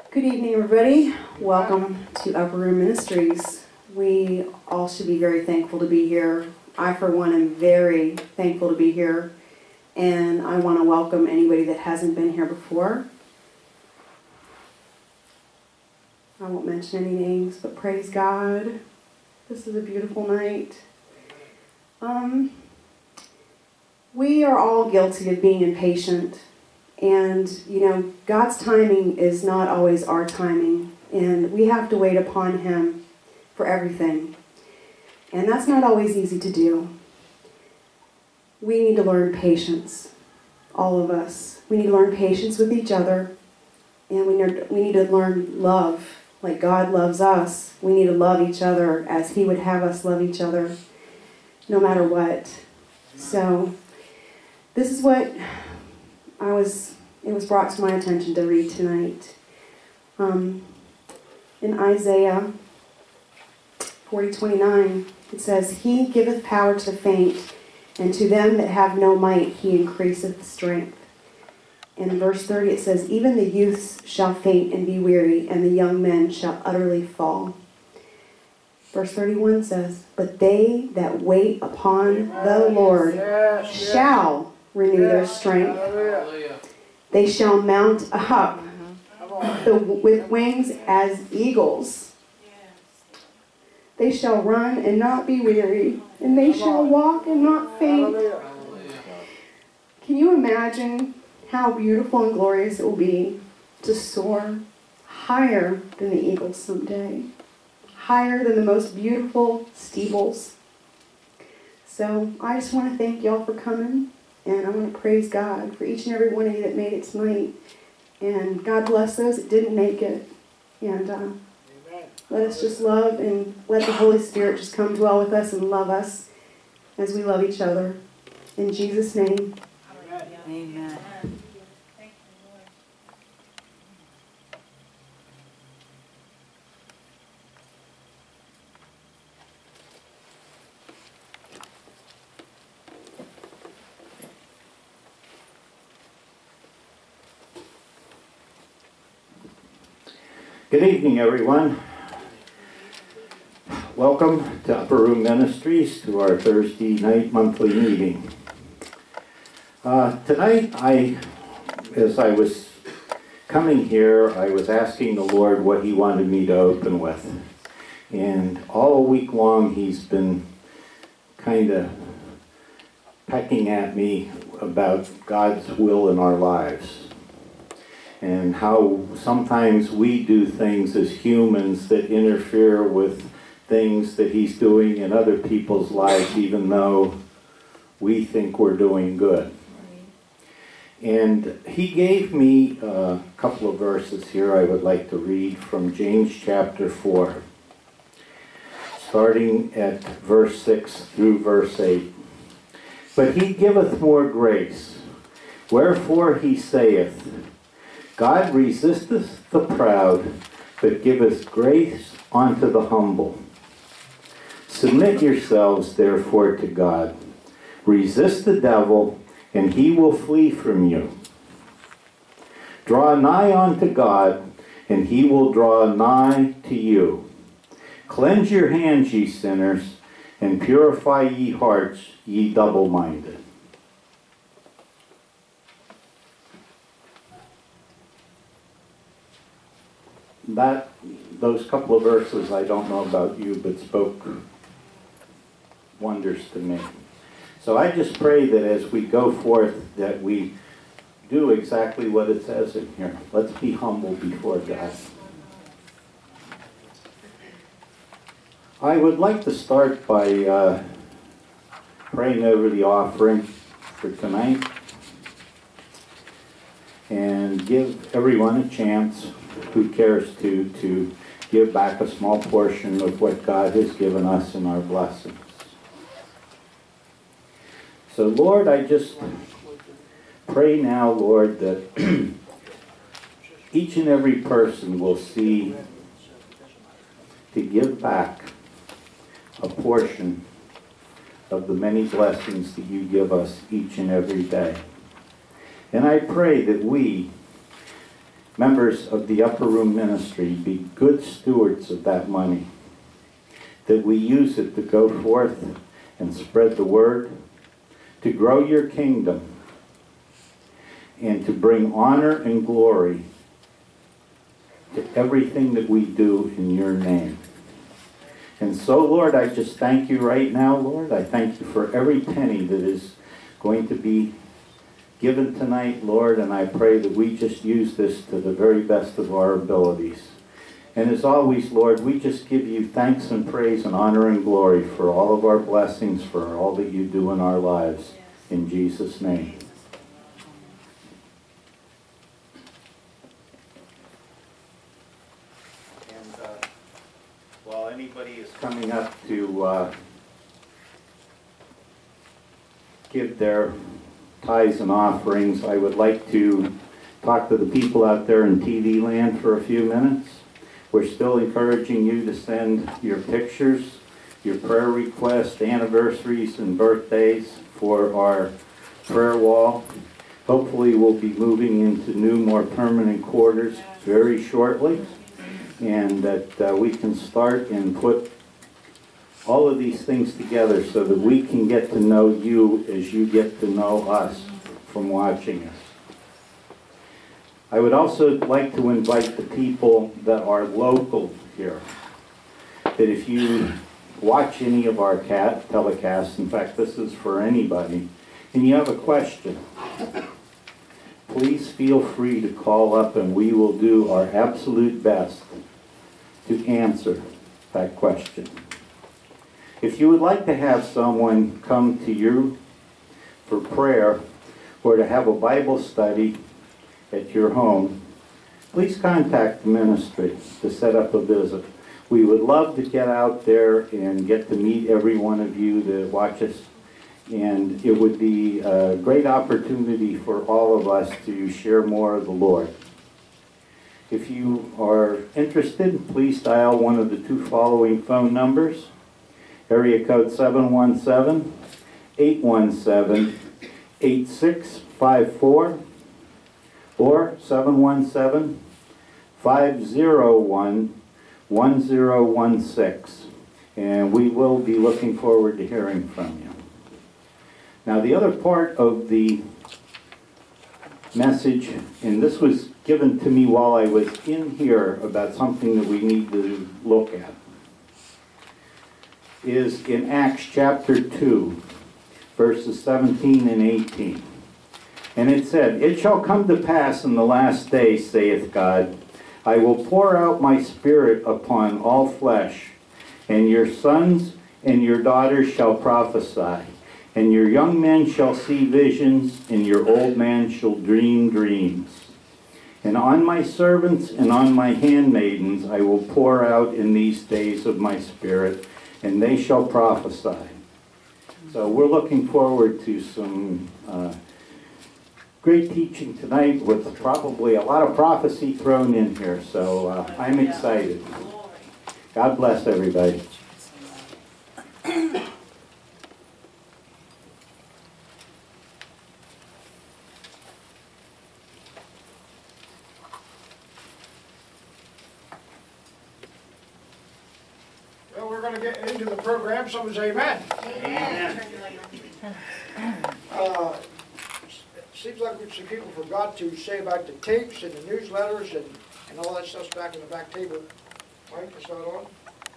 Good evening, everybody. Welcome to Upper Room Ministries. We all should be very thankful to be here. I, for one, am very thankful to be here. And I want to welcome anybody that hasn't been here before. I won't mention any names, but praise God. This is a beautiful night. We are all guilty of being impatient. And, God's timing is not always our timing. And we have to wait upon Him for everything. And that's not always easy to do. We need to learn patience. All of us. We need to learn patience with each other. And we need to learn love like God loves us. We need to love each other as He would have us love each other, no matter what. So, this is what it was brought to my attention to read tonight. In Isaiah 40:29, it says, He giveth power to the faint, and to them that have no might He increaseth strength. And in verse 30 it says, Even the youths shall faint and be weary, and the young men shall utterly fall. Verse 31 says, But they that wait upon the Lord shall renew their strength. They shall mount up with wings as eagles. They shall run and not be weary, and they shall walk and not faint. Can you imagine how beautiful and glorious it will be to soar higher than the eagles someday? Higher than the most beautiful steeples. So I just want to thank y'all for coming. And I want to praise God for each and every one of you that made it tonight. And God bless those that didn't make it. And let us just love and let the Holy Spirit just come dwell with us and love us as we love each other. In Jesus' name. Amen. Good evening, everyone. Welcome to Upper Room Ministries, to our Thursday night monthly meeting. Tonight, as I was coming here, I was asking the Lord what He wanted me to open with. And all week long, He's been kind of pecking at me about God's will in our lives. And how sometimes we do things as humans that interfere with things that He's doing in other people's lives, even though we think we're doing good. And He gave me a couple of verses here I would like to read from James chapter 4, starting at verse 6 through verse 8. But He giveth more grace, wherefore He saith, God resisteth the proud, but giveth grace unto the humble. Submit yourselves, therefore, to God. Resist the devil, and he will flee from you. Draw nigh unto God, and He will draw nigh to you. Cleanse your hands, ye sinners, and purify ye hearts, ye double-minded. Those couple of verses, I don't know about you, but spoke wonders to me. So I just pray that as we go forth, that we do exactly what it says in here. Let's be humble before God. I would like to start by praying over the offering for tonight and give everyone a chance who cares to give back a small portion of what God has given us in our blessings. So Lord, I just pray now, Lord, that each and every person will see to give back a portion of the many blessings that you give us each and every day. And I pray that we members of the Upper Room Ministry be good stewards of that money, that we use it to go forth and spread the word, to grow your kingdom, and to bring honor and glory to everything that we do in your name. And so, Lord, I just thank you right now, Lord. I thank you for every penny that is going to be given tonight, Lord, and I pray that we just use this to the very best of our abilities. And as always, Lord, we just give you thanks and praise and honor and glory for all of our blessings, for all that you do in our lives. In Jesus' name. And while anybody is coming up to give their tithes and offerings, I would like to talk to the people out there in TV land for a few minutes. We're still encouraging you to send your pictures, your prayer requests, anniversaries, and birthdays for our prayer wall. Hopefully we'll be moving into new, more permanent quarters very shortly, and that we can start and put all of these things together so that we can get to know you as you get to know us from watching us. I would also like to invite the people that are local here, that if you watch any of our telecasts, in fact this is for anybody, and you have a question, please feel free to call up and we will do our absolute best to answer that question. If you would like to have someone come to you for prayer or to have a Bible study at your home, please contact the ministry to set up a visit. We would love to get out there and get to meet every one of you that watch us, and it would be a great opportunity for all of us to share more of the Lord. If you are interested, please dial one of the two following phone numbers. Area code 717-817-8654 or 717-501-1016. And we will be looking forward to hearing from you. Now the other part of the message, and this was given to me while I was in here about something that we need to look at, is in Acts chapter 2, verses 17 and 18. And it said, "It shall come to pass in the last day, saith God, I will pour out my spirit upon all flesh, and your sons and your daughters shall prophesy, and your young men shall see visions, and your old man shall dream dreams. And on my servants and on my handmaidens I will pour out in these days of my spirit, and they shall prophesy." So we're looking forward to some great teaching tonight with probably a lot of prophecy thrown in here. So I'm excited. God bless everybody. Well, we're going to get into the program. Someone say amen. Amen. Seems like some people forgot to say about the tapes and the newsletters and all that stuff's back in the back table. Mike, is that on?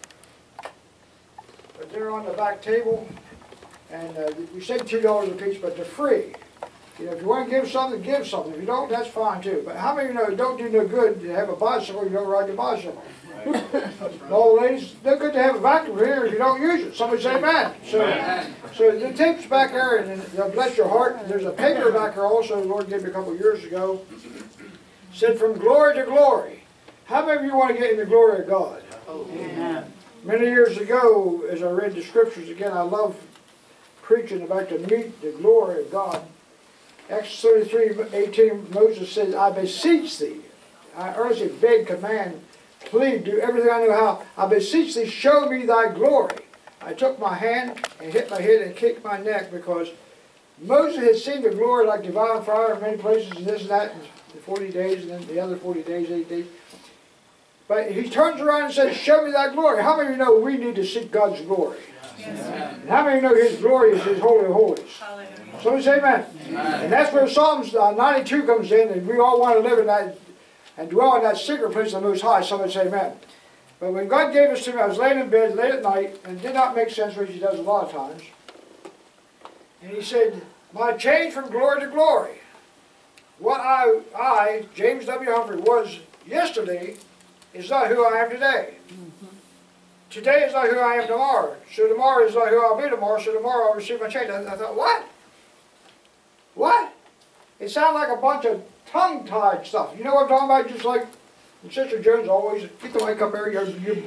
But they're on the back table, and we say $2 a piece, but they're free. You know, if you want to give something, give something. If you don't, that's fine too. But how many of you know it don't do no good to have a bicycle if you don't ride your bicycle? No, ladies, no good to have a vacuum cleaner if you don't use it. Somebody say amen. So the tape's back there, and bless your heart. There's a paper back there also the Lord gave me a couple of years ago. Said, "From glory to glory." How many of you want to get in the glory of God? Amen. Many years ago, as I read the scriptures again, I love preaching about to meet the glory of God. Exodus 33:18, Moses says, "I beseech thee." I earnestly beg, command, plead, do everything I know how. "I beseech thee, show me thy glory." I took my hand and hit my head and kicked my neck because Moses had seen the glory like divine fire in many places, and this and that, and the 40 days, and then the other 40 days, 8 days. But he turns around and says, show me that glory. How many of you know we need to seek God's glory? Yes. And how many of you know His glory is His holy of holies? Somebody say amen. And that's where Psalms 92 comes in, and we all want to live in that and dwell in that secret place of the Most High. Somebody say amen. But when God gave this to me, I was laying in bed late at night, and it did not make sense, which He does a lot of times. And He said, my change from glory to glory. What I, James W. Humphrey, was yesterday is not who I am today. Today is not who I am tomorrow. So tomorrow is not who I'll be tomorrow. So tomorrow I'll receive my change. I thought, what? What? It sounded like a bunch of tongue-tied stuff. You know what I'm talking about? Just like Sister Jones always, get the mic up there.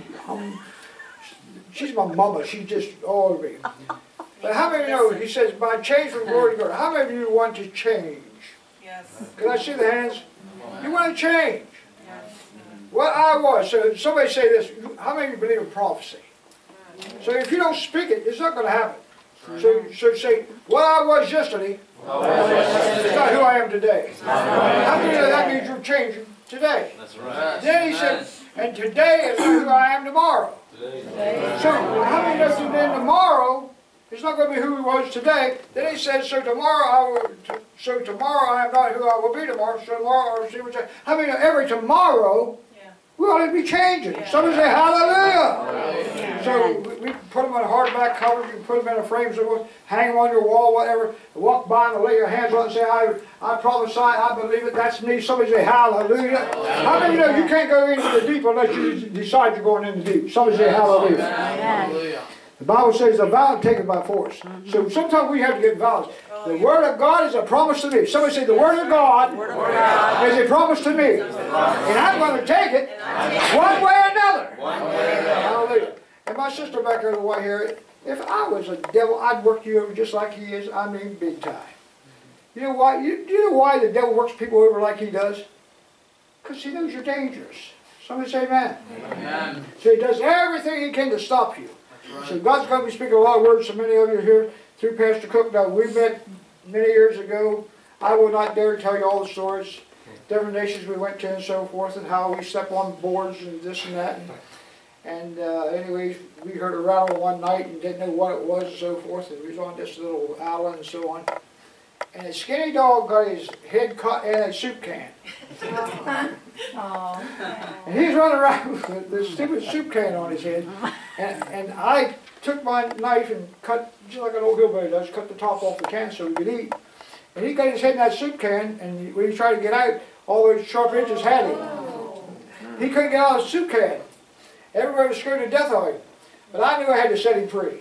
She's my mama. She's just all over me. But how many of you know, he says, by change from glory to glory. How many of you want to change? Yes. Can I see the hands? You want to change. What I was, so somebody say this, how many of you believe in prophecy? So if you don't speak it, it's not going to happen. So say, what I was yesterday is not who I am today. How many of that means you're changing today? That's right. Then he said, and today is not who I am tomorrow. So how many of you then tomorrow is not going to be who he was today? Then he says, so tomorrow I am not who I will be tomorrow. So tomorrow I'll see what change. How many of every tomorrow we ought to be changing? Somebody say hallelujah. So we put them on hardback covers, you can put them in a frame, so hang them on your wall, whatever. Walk by them and lay your hands on it and say, I prophesy, I believe it, that's me. Somebody say hallelujah. How many of you know you can't go into the deep unless you decide you're going in the deep? Somebody say hallelujah. Hallelujah. The Bible says the vow taken by force. So sometimes we have to get vows. The Word of God is a promise to me. Somebody say the Word of God is a promise to me. And I'm going to take it one way or another. Hallelujah. And my sister back there in the white hair, if I was a devil, I'd work you over just like he is. I mean, big time. You know why? Do you know why the devil works people over like he does? Because he knows you're dangerous. Somebody say amen. Amen. So he does everything he can to stop you. Right. So God's going to be speaking a lot of words to many of you here through Pastor Cook. Now, we met many years ago. I will not dare tell you all the stories, different nations we went to and so forth, and how we stepped on boards and this and that. And anyway, we heard a rattle one night and didn't know what it was and so forth. And we was on this little island and so on. And a skinny dog got his head caught in a soup can. And he's running around with this stupid soup can on his head. And I took my knife and cut, just like an old hillbilly does, cut the top off the can so he could eat. And he got his head in that soup can, and when he tried to get out, all those sharp edges had him. He couldn't get out of the soup can. Everybody was scared to death of him. But I knew I had to set him free.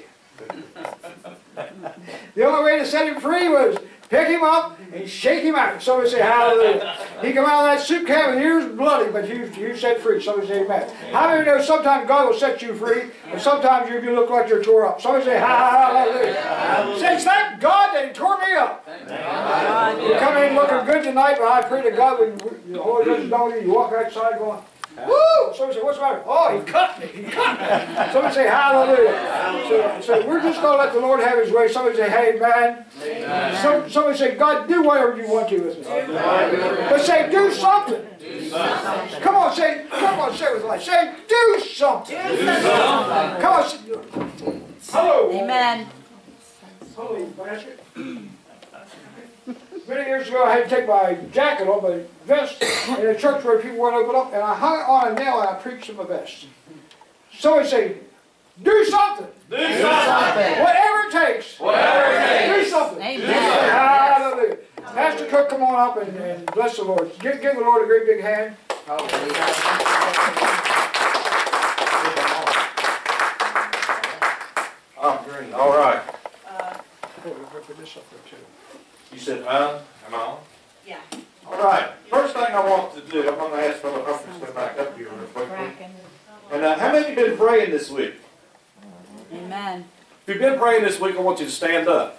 The only way to set him free was pick him up and shake him out. Somebody say hallelujah. He come out of that soup can with ears bloody, but you set free. Somebody say amen. How many of you know sometimes God will set you free, and sometimes you look like you're tore up? Somebody say hallelujah. Say thank God that He tore me up. You come in looking good tonight, but I pray to God when the Holy Ghost is on you, you walk outside going, woo! Somebody say, what's the matter? Oh, He cut me. He cut me. Somebody say hallelujah. So we're just going to let the Lord have His way. Somebody say, hey, man. Somebody say, God, do whatever you want to with me. But say, do something. Come on, say it with life. Say, do something. Come on. Hello. Amen. Hello, basket. Many years ago, I had to take my jacket off, my vest, in a church where people wouldn't open up, and I hung it on a nail and I preached in my vest. Somebody say, do something. Do something. Whatever it takes. Whatever it takes. Do something. Amen. Hallelujah. Pastor Cook, come on up and bless the Lord. Give the Lord a great big hand. All right. Put this up there too. You said, am I on? Yeah. All right. First thing I want to do, I'm going to ask Brother Humphrey to step back up here real quickly. And how many of you been praying this week? Amen. If you've been praying this week, I want you to stand up.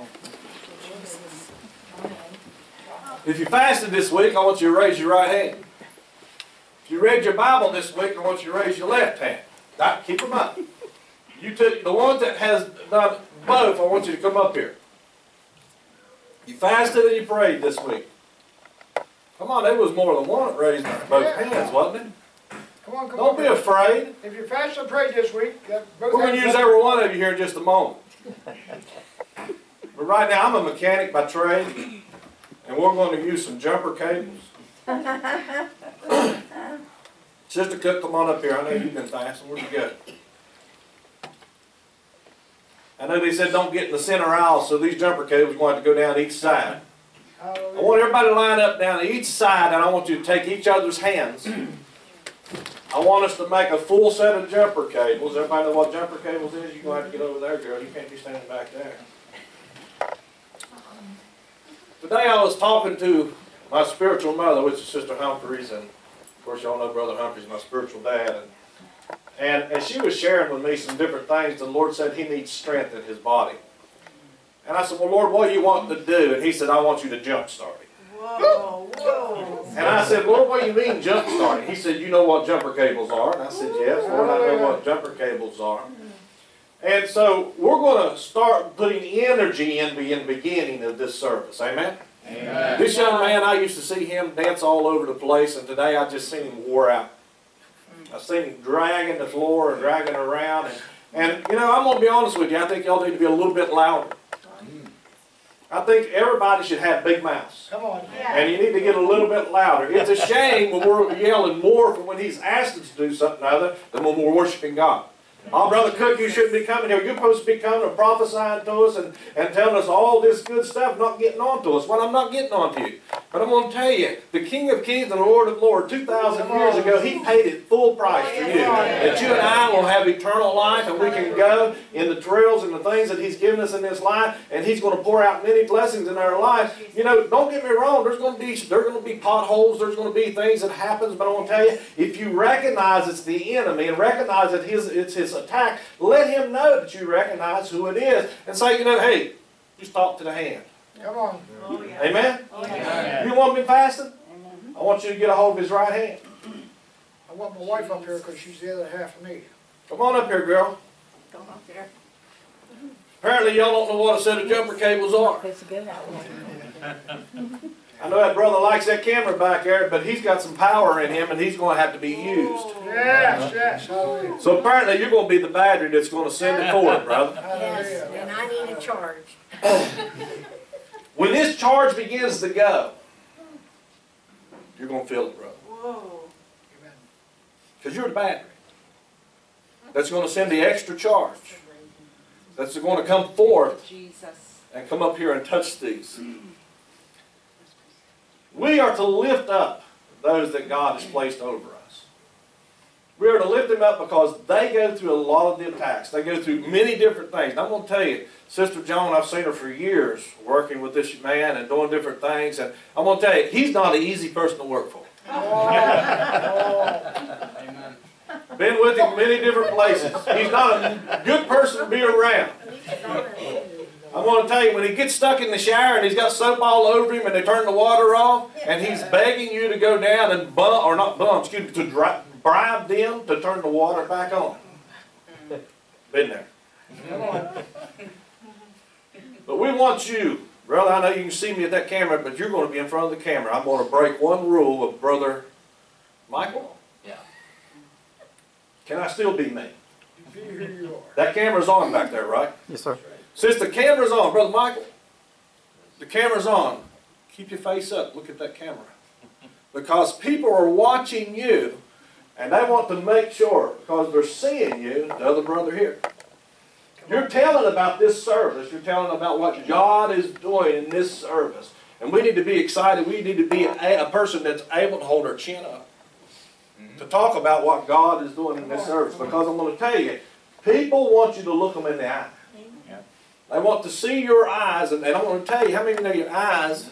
If you fasted this week, I want you to raise your right hand. If you read your Bible this week, I want you to raise your left hand. Keep them up. You took the ones that has done both, I want you to come up here. You fasted and you prayed this week. Come on, there was more than one that raised both hands, wasn't it? Come on, come on. Don't be afraid. If you fast and pray this week, both We're going to use every one of you here in just a moment. But right now, I'm a mechanic by trade, and we're going to use some jumper cables. Sister Cook, come on up here. I know you've been fasting. Where'd you go? I know they said don't get in the center aisle, so these jumper cables are going to have to go down each side. I want everybody to line up down each side, and I want you to take each other's hands. I want us to make a full set of jumper cables. Everybody know what jumper cables is? You're going to have to get over there, girl. You can't be standing back there. Today I was talking to my spiritual mother, which is Sister Humphreys, and of course y'all know Brother Humphreys, my spiritual dad. And she was sharing with me some different things. The Lord said he needs strength in his body. And I said, well, Lord, what do you want to do? And he said, I want you to jump start it. Whoa, whoa. And I said, Lord, what do you mean jump start it? He said, you know what jumper cables are? And I said, yes, Lord, I know what jumper cables are. And so we're going to start putting energy in the beginning of this service. Amen? Amen. This young man, I used to see him dance all over the place, and today I just seen him wore out. I've seen him dragging the floor and dragging around. And you know, I'm going to be honest with you, I think y'all need to be a little bit louder. I think everybody should have big mouths. Come on. And you need to get a little bit louder. It's a shame when we're yelling more for when he's asked us to do something other than when we're worshiping God. Oh, Brother Cook, you shouldn't be coming here. You're supposed to be coming and prophesying to us and telling us all this good stuff, not getting on to us. Well, I'm not getting on to you. But I'm going to tell you, the King of Kings and the Lord of Lords, 2,000 years ago, he paid it full price for you. That you and I will have eternal life, and we can go in the trails and the things that he's given us in this life, and he's going to pour out many blessings in our life. You know, don't get me wrong, there's going to be potholes, there's going to be things that happens, but I want to tell you, if you recognize it's the enemy and recognize that it's his attack, let him know that you recognize who it is, and say, you know, hey, just talk to the hand. Come on. Oh, yeah. Amen? Oh, yeah. You want me fasting? I want you to get a hold of his right hand. I want my wife up here because she's the other half of me. Come on up here, girl. Come up here. Apparently y'all don't know what a set of jumper cables are. It's a good one. I know that brother likes that camera back there, but he's got some power in him and he's going to have to be used. Yes, yes, hallelujah. So apparently you're going to be the battery that's going to send it forward, brother. Yes, and I need a charge. When this charge begins to go, you're going to feel it, brother. Whoa. Because you're the battery. That's going to send the extra charge. That's going to come forth Jesus. and come up here and touch these. We are to lift up those that God has placed over us. We are to lift them up because they go through a lot of the attacks. They go through many different things. And I'm going to tell you, Sister Joan, I've seen her for years working with this man and doing different things. And I'm going to tell you, he's not an easy person to work for. Amen. Been with him many different places. He's not a good person to be around. I'm going to tell you, when he gets stuck in the shower and he's got soap all over him and they turn the water off and he's begging you to go down and to bribe them to turn the water back on. Been there. But we want you, brother, I know you can see me at that camera, but you're going to be in front of the camera. I'm going to break one rule of Brother Michael. Yeah. Can I still be me? Be who you are. That camera's on back there, right? Yes, sir. Since the camera's on, Brother Michael, the camera's on. Keep your face up. Look at that camera. Because people are watching you, and they want to make sure, because they're seeing you, the other brother here. You're telling about this service. You're telling about what God is doing in this service. And we need to be excited. We need to be a person that's able to hold our chin up to talk about what God is doing in this service. Because I'm going to tell you, people want you to look them in the eye. They want to see your eyes, and I'm going to tell you, how many of you know your eyes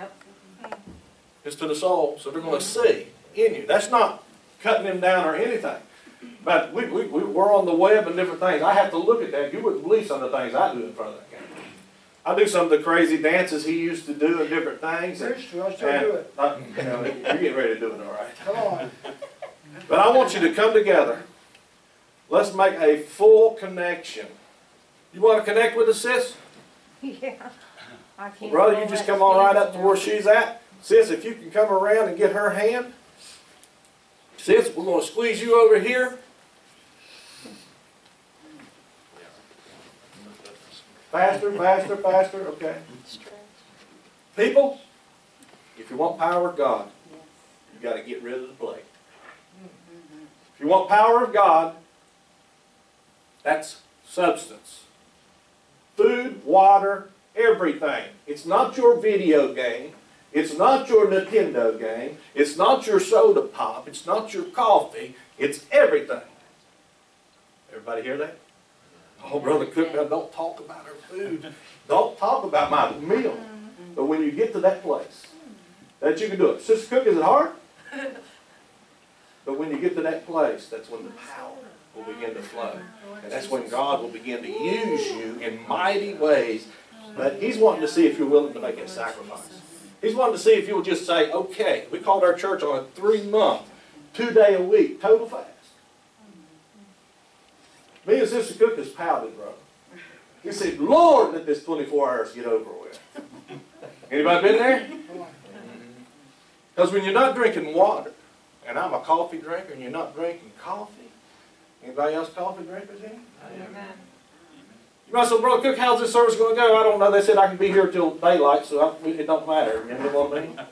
is to the soul, so they're going to see in you. That's not cutting them down or anything. But we're on the web and different things. I have to look at that. You wouldn't believe some of the things I do in front of that camera. I do some of the crazy dances he used to do and different things. I still do it. You're getting ready to do it all right. Come on. But I want you to come together. Let's make a full connection. You want to connect with us, sis? Yeah. I Well, can't brother, roll you just that come on right up to speed where enough. she's at. Sis, if you can come around and get her hand. Sis, we're going to squeeze you over here. Faster, faster, faster. Okay. People, if you want power of God, you got to get rid of the plate. If you want power of God, that's substance. Food, water, everything. It's not your video game. It's not your Nintendo game. It's not your soda pop. It's not your coffee. It's everything. Everybody hear that? Oh, Brother Cook, now don't talk about our food. Don't talk about my meal. But when you get to that place, that you can do it. Sister Cook, is it hard? But when you get to that place, that's when the power will begin to flow. And that's when God will begin to use you in mighty ways. But He's wanting to see if you're willing to make a sacrifice. He's wanting to see if you'll just say, okay, we called our church on a 3-month, 2-day-a-week total fast. Me and Sister Cook has pouted, brother. He said, Lord, let this 24 hours get over with. Anybody been there? Because when you're not drinking water, and I'm a coffee drinker, and you're not drinking coffee, anybody else coffee drinkers here? Amen. You might say, Brother Cook, how's this service going to go? I don't know. They said I can be here till daylight, so it don't matter. You know what I mean?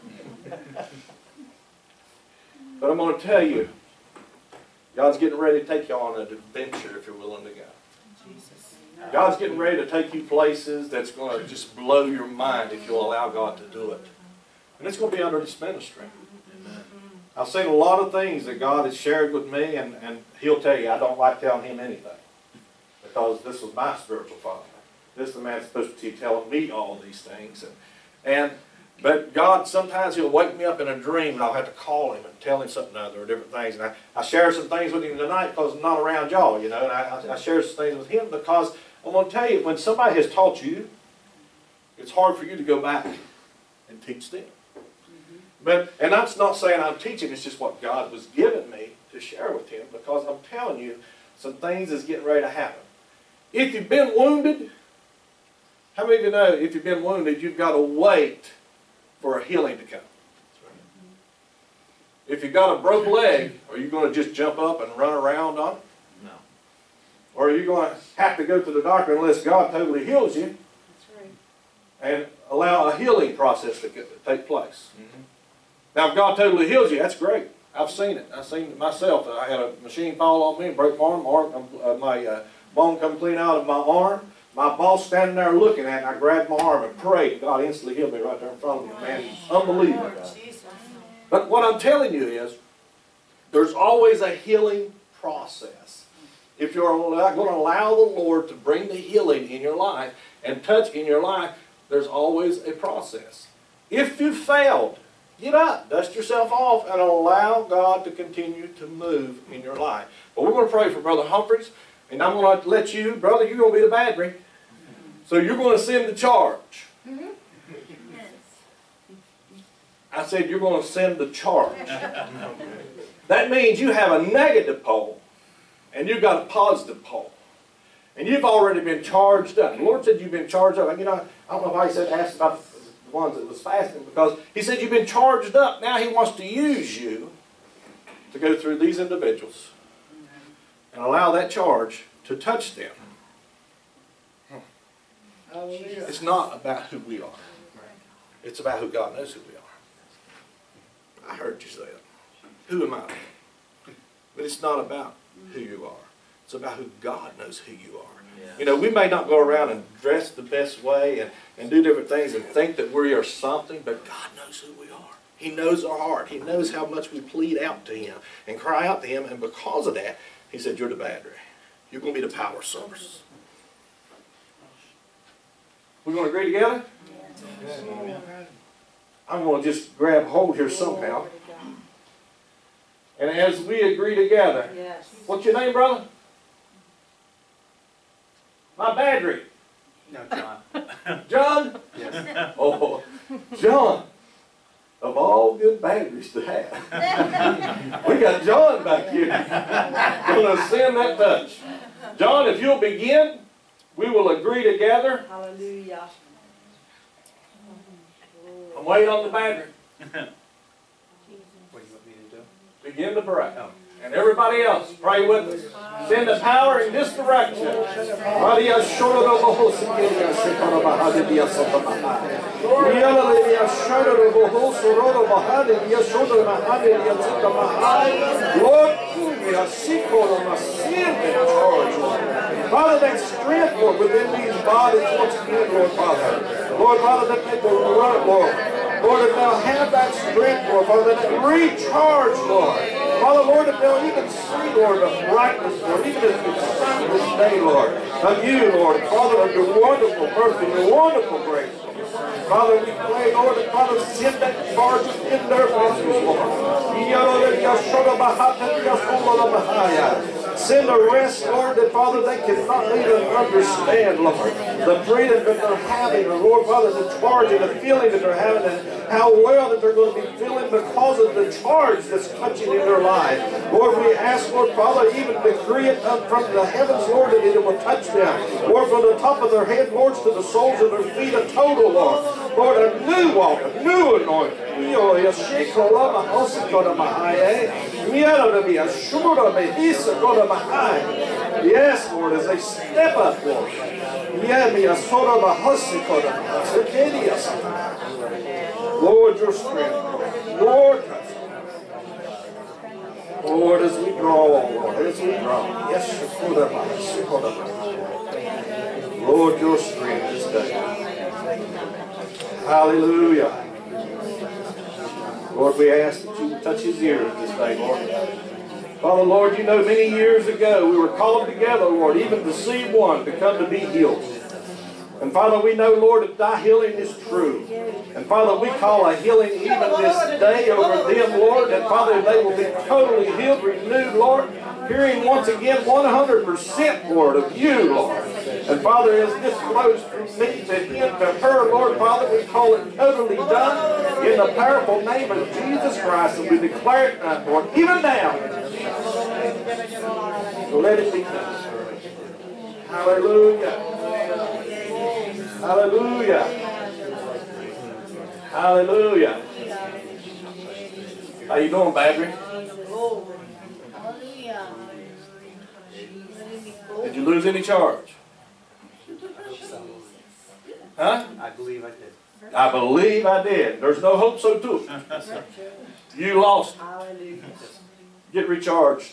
But I'm going to tell you, God's getting ready to take you on an adventure if you're willing to go. God's getting ready to take you places that's going to just blow your mind if you'll allow God to do it. And it's going to be under this ministry. I've seen a lot of things that God has shared with me, and He'll tell you I don't like telling Him anything. Because this was my spiritual father. This is the man supposed to be telling me all these things. But God, sometimes He'll wake me up in a dream and I'll have to call Him and tell Him something other or different things. And I share some things with Him tonight because I'm not around y'all, you know. And I share some things with Him because I'm going to tell you, when somebody has taught you, it's hard for you to go back and teach them. And that's not saying I'm teaching, it's just what God was giving me to share with Him, because I'm telling you, some things is getting ready to happen. If you've been wounded, how many of you know if you've been wounded, you've got to wait for a healing to come? If you've got a broke leg, are you going to just jump up and run around on it? No. Or are you going to have to go to the doctor unless God totally heals you? That's right. And allow a healing process to take place. Now, if God totally heals you, that's great. I've seen it. I've seen it myself. I had a machine fall on me and break my arm. My bone come clean out of my arm. My boss standing there looking at it, I grabbed my arm and prayed, and God instantly healed me right there in front of me. Man, unbelievable. But what I'm telling you is, there's always a healing process. If you're going to allow the Lord to bring the healing in your life and touch in your life, there's always a process. If you failed, get up, dust yourself off, and allow God to continue to move in your life. But we're going to pray for Brother Humphreys, and I'm going to let you, brother, you're going to be the battery. So you're going to send the charge. I said you're going to send the charge. That means you have a negative pole, and you've got a positive pole. And you've already been charged up. The Lord said you've been charged up. And, you know, I don't know why He said ask about the ones that was fasting, because He said you've been charged up. Now He wants to use you to go through these individuals and allow that charge to touch them. Hallelujah. It's not about who we are. It's about who God knows who we are. I heard you say it. Who am I? But it's not about who you are. It's about who God knows who you are. You know, we may not go around and dress the best way and do different things and think that we are something, but God knows who we are. He knows our heart. He knows how much we plead out to Him and cry out to Him, and because of that, He said, you're the battery. You're going to be the power source. We're going to agree together? I'm going to just grab hold here somehow. And as we agree together, what's your name, brother? My battery. No, John. John? Yes. Oh, John. Of all good batteries to have. We got John back here. Going to send that touch. John, if you'll begin, we will agree together. Hallelujah. I'm waiting on the battery. What do you want me to do? Begin to pray. And everybody else, pray with us. Send the power in this direction. Lord, Father, that strength, Lord, within these bodies once again, Lord, Father. Lord, Father, that they will run, Lord. Lord, that they'll have that strength, Lord, Father, that they recharge, Lord. Father, Lord, that they'll even see, Lord, the brightness, Lord, even as the sun this day, Lord, of you, Lord. Father, of your wonderful mercy, your wonderful grace. Father, we pray, Lord, that Father, send that charge in their vessels, Lord. Send a rest, Lord, that Father, they cannot even understand, Lord. The freedom that they're having, or Lord, Father, the charge and the feeling that they're having, and how well that they're going to be feeling because of the charge that's touching in their life. Lord, we ask, Lord, Father, even decree it up from the heavens, Lord, that it will touch them. Lord, from the top of their head, Lord, to the soles of their feet, a total, Lord. Lord, a new walk, a new anointing. Yes, Lord, as they step up, Lord. Lord, your strength, Lord, touch them. Lord, as we draw, Lord, as we draw. Yes, Lord, your strength this day. Hallelujah. Lord, we ask that you would touch his ears this day, Lord. Father, Lord, you know many years ago we were called together, Lord, even to see one to come to be healed. And Father, we know, Lord, that thy healing is true. And Father, we call a healing even this day over them, Lord, that Father, they will be totally healed, renewed, Lord, hearing once again 100%, Lord, of you, Lord. And Father, as this flows from me to him, to her, Lord, Father, we call it totally done in the powerful name of Jesus Christ, and we declare it done, Lord, even now. So let it be done. Hallelujah. Hallelujah. Hallelujah. How you doing, Badger? Did you lose any charge? Huh? I believe I did. I believe I did. There's no hope so too. You lost. Get recharged.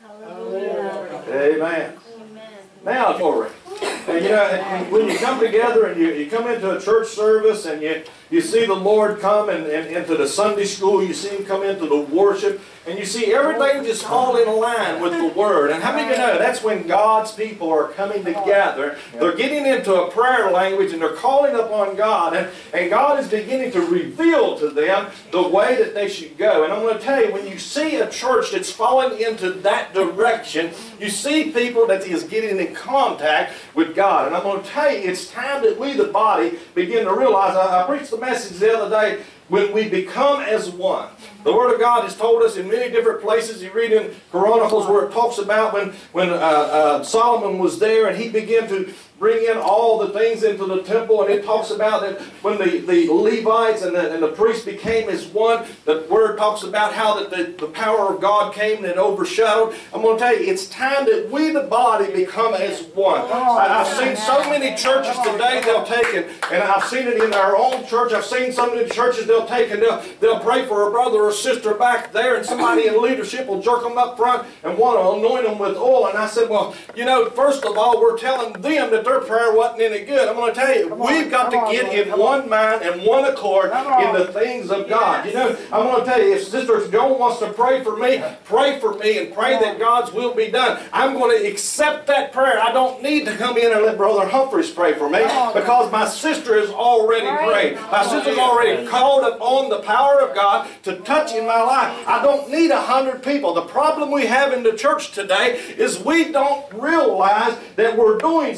Amen. Now, glory. And you know, when you come together and you come into a church service and you see the Lord come and into the Sunday school, you see him come into the worship, and you see everything just fall in line with the Word. And how many of you know that's when God's people are coming together? They're getting into a prayer language and they're calling upon God, and God is beginning to reveal to them the way that they should go. And I'm going to tell you, when you see a church that's falling into that direction, you see people that is getting in contact with God. And I'm going to tell you, it's time that we, the body, begin to realize. I preached the message the other day, when we become as one. The Word of God has told us in many different places. You read in Chronicles where it talks about when Solomon was there and he began to bring in all the things into the temple, and it talks about that when the Levites and the priests became as one, the Word talks about how that the power of God came and it overshadowed. I'm going to tell you, it's time that we, the body, become as one. I've seen so many churches today, they'll take it, and I've seen it in our own church. I've seen so many churches they'll take and they'll pray for a brother or sister back there, and somebody in leadership will jerk them up front and want to anoint them with oil. And I said, well, you know, first of all, we're telling them that their prayer wasn't any good. I'm going to tell you, we've got to get in one mind and one accord in the things of God. You know, I'm going to tell you, if Sister Joan wants to pray for me and pray that God's will be done. I'm going to accept that prayer. I don't need to come in and let Brother Humphreys pray for me, because my sister has already prayed. My sister's already called upon the power of God to touch in my life. I don't need 100 people. The problem we have in the church today is we don't realize that we're doing some of the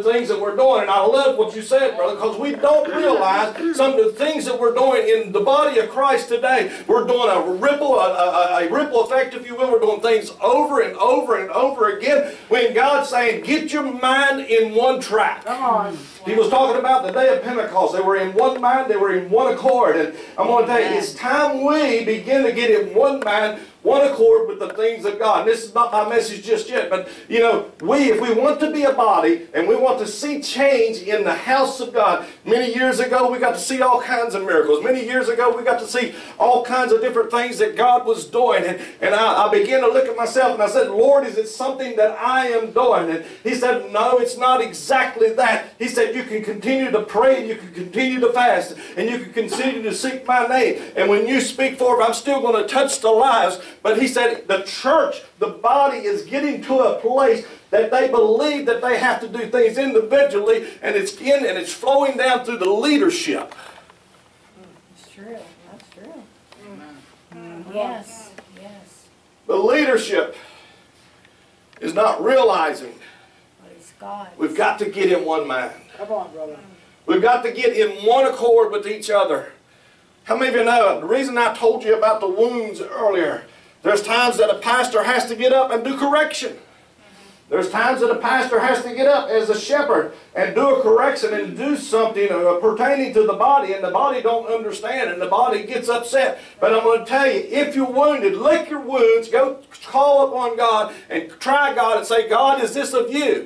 the things that we're doing. And I love what you said, brother, because we don't realize some of the things that we're doing in the body of Christ today. We're doing a ripple effect, if you will. We're doing things over and over and over again when God's saying, get your mind in one track. Come on. He was talking about the day of Pentecost. They were in one mind, they were in one accord. And I'm going to tell you, it's time we begin to get in one mind, one accord with the things of God. And this is not my message just yet, but you know, if we want to be a body and we want to see change in the house of God, many years ago we got to see all kinds of miracles. Many years ago we got to see all kinds of different things that God was doing. And I began to look at myself and I said, Lord, is it something that I am doing? And He said, no, it's not exactly that. He said, you can continue to pray and you can continue to fast and you can continue to seek my name. And when you speak for it, I'm still going to touch the lives. But He said the church, the body is getting to a place that they believe that they have to do things individually, and it's flowing down through the leadership. That's true. That's true. Yes. Yes. The leadership is not realizing Praise God. we've got to get in one mind. Come on, brother. We've got to get in one accord with each other. How many of you know, the reason I told you about the wounds earlier, there's times that a pastor has to get up and do correction. There's times that a pastor has to get up as a shepherd and do a correction and do something pertaining to the body, and the body don't understand and the body gets upset. But I'm going to tell you, if you're wounded, lick your wounds, go call upon God and try God and say, God, is this of you?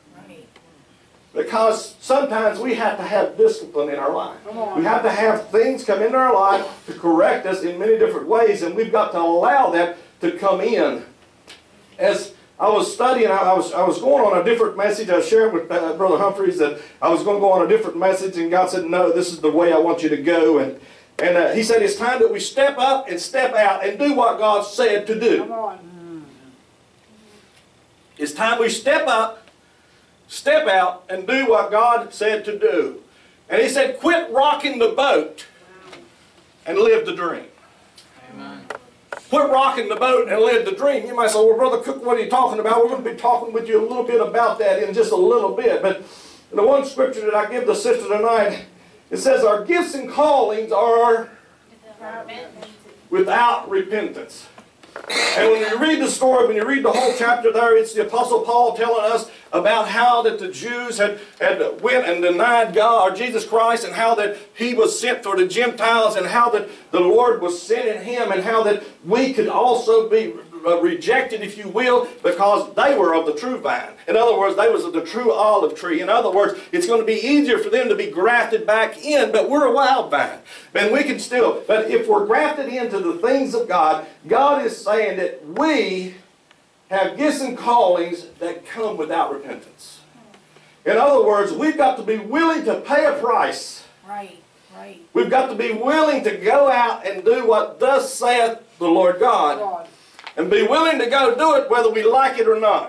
Because sometimes we have to have discipline in our life. We have to have things come into our life to correct us in many different ways, and we've got to allow that to come in. As I was studying, I was going on a different message. I was sharing with Brother Humphreys that I was going to go on a different message, and God said, no, this is the way I want you to go. And He said, it's time that we step up and step out and do what God said to do. Come on. It's time we step up, step out, and do what God said to do. And He said, quit rocking the boat and live the dream. Amen. Quit rocking the boat and live the dream. You might say, well, Brother Cook, what are you talking about? We're going to be talking with you a little bit about that in just a little bit. But the one scripture that I give the sister tonight, it says, our gifts and callings are without repentance. And when you read the story, when you read the whole chapter there, it's the Apostle Paul telling us about how that the Jews had went and denied God, or Jesus Christ, and how that He was sent for the Gentiles, and how that the Lord was sending Him, and how that we could also be rejected, if you will, because they were of the true vine. In other words, they was of the true olive tree. In other words, it's going to be easier for them to be grafted back in, but we're a wild vine. And we can still, but if we're grafted into the things of God, God is saying that we have gifts and callings that come without repentance. In other words, we've got to be willing to pay a price. Right. Right. We've got to be willing to go out and do what thus saith the Lord God. Come on. And be willing to go do it whether we like it or not.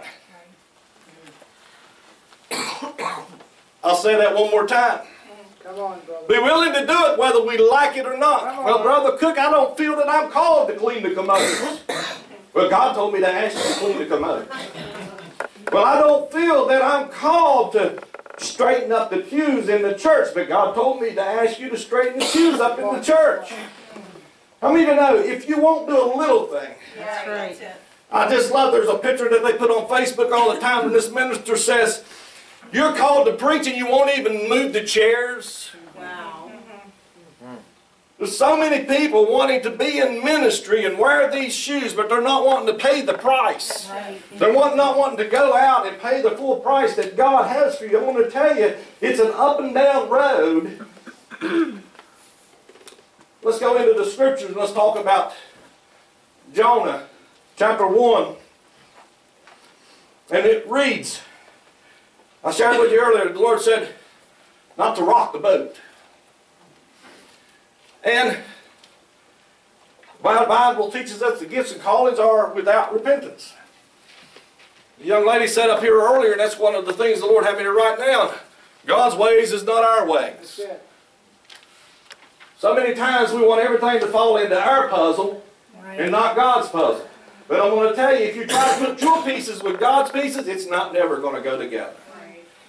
I'll say that one more time. Come on, brother. Be willing to do it whether we like it or not. Come on. Well, Brother Cook, I don't feel that I'm called to clean the commodes. Well, God told me to ask you to clean the commodes. Well, I don't feel that I'm called to straighten up the pews in the church, but God told me to ask you to straighten the pews up in the church. How many of you know, if you won't do a little thing, That's right. I just love, there's a picture that they put on Facebook all the time, and this minister says, you're called to preach and you won't even move the chairs. Wow. There's so many people wanting to be in ministry and wear these shoes, but they're not wanting to pay the price. Right. They're not wanting to go out and pay the full price that God has for you. I want to tell you, it's an up and down road. Let's go into the scriptures and let's talk about Jonah, chapter 1. And it reads, I shared with you earlier, the Lord said not to rock the boat. And the Bible teaches us the gifts and callings are without repentance. The young lady said up here earlier, and that's one of the things the Lord had me to write down. God's ways is not our ways. That's it. So many times we want everything to fall into our puzzle and not God's puzzle. But I'm going to tell you, if you try to put your pieces with God's pieces, it's not never going to go together.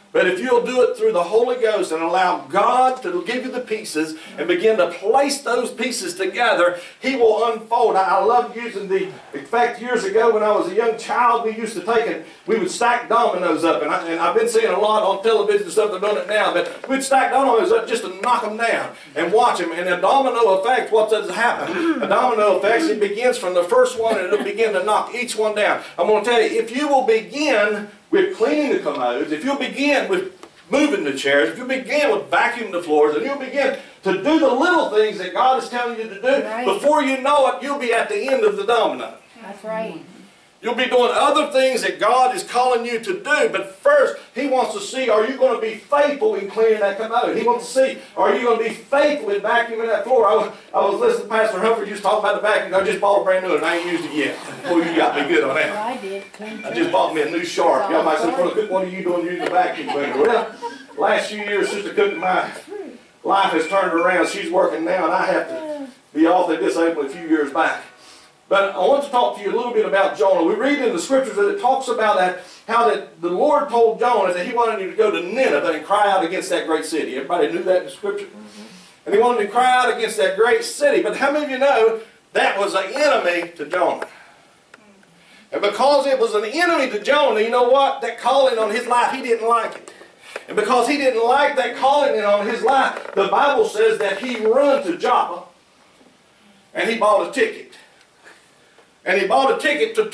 But if you'll do it through the Holy Ghost and allow God to give you the pieces and begin to place those pieces together, He will unfold. I love using in fact, years ago when I was a young child, we used to we would stack dominoes up. And I've been seeing a lot on television and stuff, they're doing it now, but we'd stack dominoes up just to knock them down and watch them. And a domino effect, what does happen? A domino effect, it begins from the first one and it'll begin to knock each one down. I'm going to tell you, if you will begin with cleaning the commodes, if you'll begin with moving the chairs, if you begin with vacuuming the floors, and you'll begin to do the little things that God is telling you to do, Right. before you know it, you'll be at the end of the domino. That's right. You'll be doing other things that God is calling you to do, but first, He wants to see, are you going to be faithful in cleaning that commode? He wants to see, are you going to be faithful in vacuuming that floor? I was listening to Pastor Humphrey just talking about the vacuum. I just bought a brand new one and I ain't used it yet. Boy, you got me good on that. Well, I did. Clean I just bought me a new Shark. Y'all might say, "Brother Cook, what are you doing using the vacuum cleaner?" Well, last few years, Sister Cook, my life has turned around. She's working now, and I have to be off at disabled a few years back. But I want to talk to you a little bit about Jonah. We read in the scriptures that it talks about how that the Lord told Jonah that He wanted him to go to Nineveh and cry out against that great city. Everybody knew that in the scripture? And He wanted him to cry out against that great city. But how many of you know that was an enemy to Jonah? And because it was an enemy to Jonah, you know what? That calling on his life, he didn't like it. And because he didn't like that calling on his life, the Bible says that he run to Joppa and he bought a ticket. And he bought a ticket to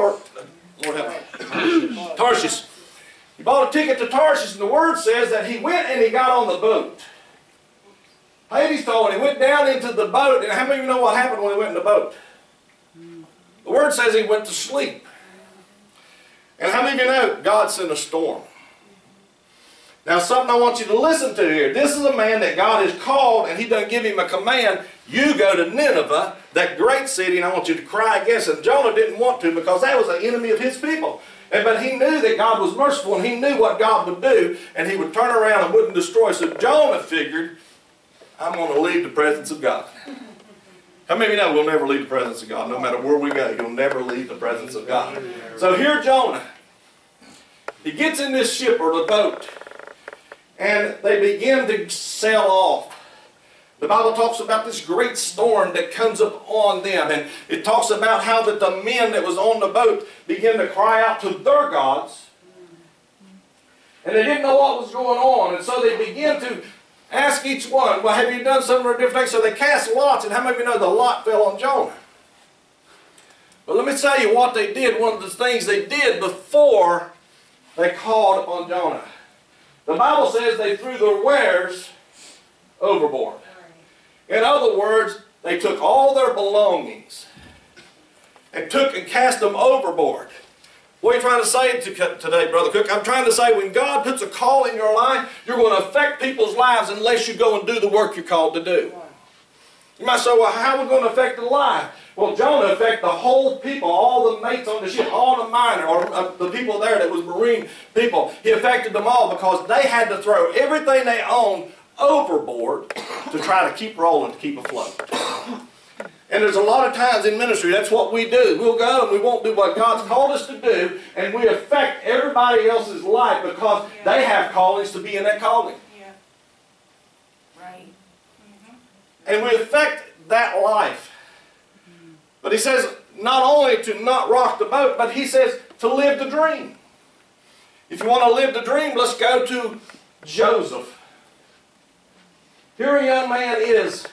Tarshish. He bought a ticket to Tarshish, and the Word says that he went and he got on the boat. Hades told him, he went down into the boat, and how many of you know what happened when he went in the boat? The Word says he went to sleep. And how many of you know God sent a storm? Now, something I want you to listen to here. This is a man that God has called, and He doesn't give him a command. You go to Nineveh, that great city, and I want you to cry against it. And Jonah didn't want to because that was an enemy of his people. But he knew that God was merciful, and he knew what God would do, and He would turn around and wouldn't destroy. So Jonah figured, I'm going to leave the presence of God. How many of you know we'll never leave the presence of God? No matter where we go, you'll never leave the presence of God. So here Jonah, he gets in this ship or the boat, and they begin to sail off. The Bible talks about this great storm that comes up on them, and it talks about how that the men that was on the boat began to cry out to their gods, and they didn't know what was going on, and so they began to ask each one, well, have you done something or different things? So they cast lots, and how many of you know the lot fell on Jonah? But let me tell you what they did, one of the things they did before they called upon Jonah. The Bible says they threw their wares overboard. In other words, they took all their belongings and cast them overboard. What are you trying to say today, Brother Cook? I'm trying to say when God puts a call in your life, you're going to affect people's lives unless you go and do the work you're called to do. You might say, well, how are we going to affect the life? Well, Jonah affected the whole people, all the mates on the ship, all the miners, or the people there that was marine people. He affected them all because they had to throw everything they owned overboard to try to keep rolling, to keep afloat. And there's a lot of times in ministry, that's what we do. We'll go and we won't do what God's called us to do, and we affect everybody else's life because they have callings to be in that calling. Yeah. Right. And we affect that life. But he says not only to not rock the boat, but he says to live the dream. If you want to live the dream, let's go to Joseph. Here a young man is.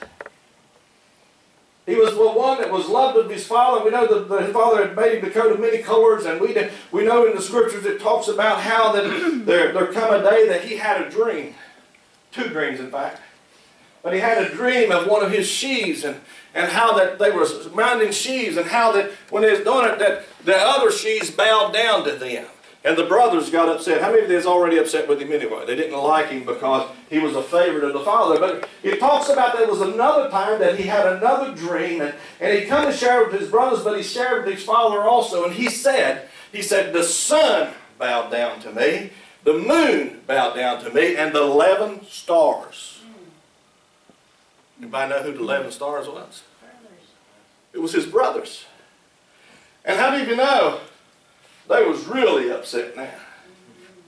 He was the one that was loved of his father. We know that his father had made him the coat of many colors, and we know in the scriptures it talks about how that there come a day that he had a dream. 2 dreams, in fact. But he had a dream of one of his sheaves, and how that they were minding sheaves, and how that when they was doing it, that the other sheaves bowed down to them. And the brothers got upset. How many of you was already upset with him anyway? They didn't like him because he was a favorite of the father. But it talks about there was another time that he had another dream, and he come and shared with his brothers, but he shared with his father also. And he said, the sun bowed down to me, the moon bowed down to me, and the 11 stars. Anybody know who the 11 stars was? It was his brothers. And how many of you know they was really upset now?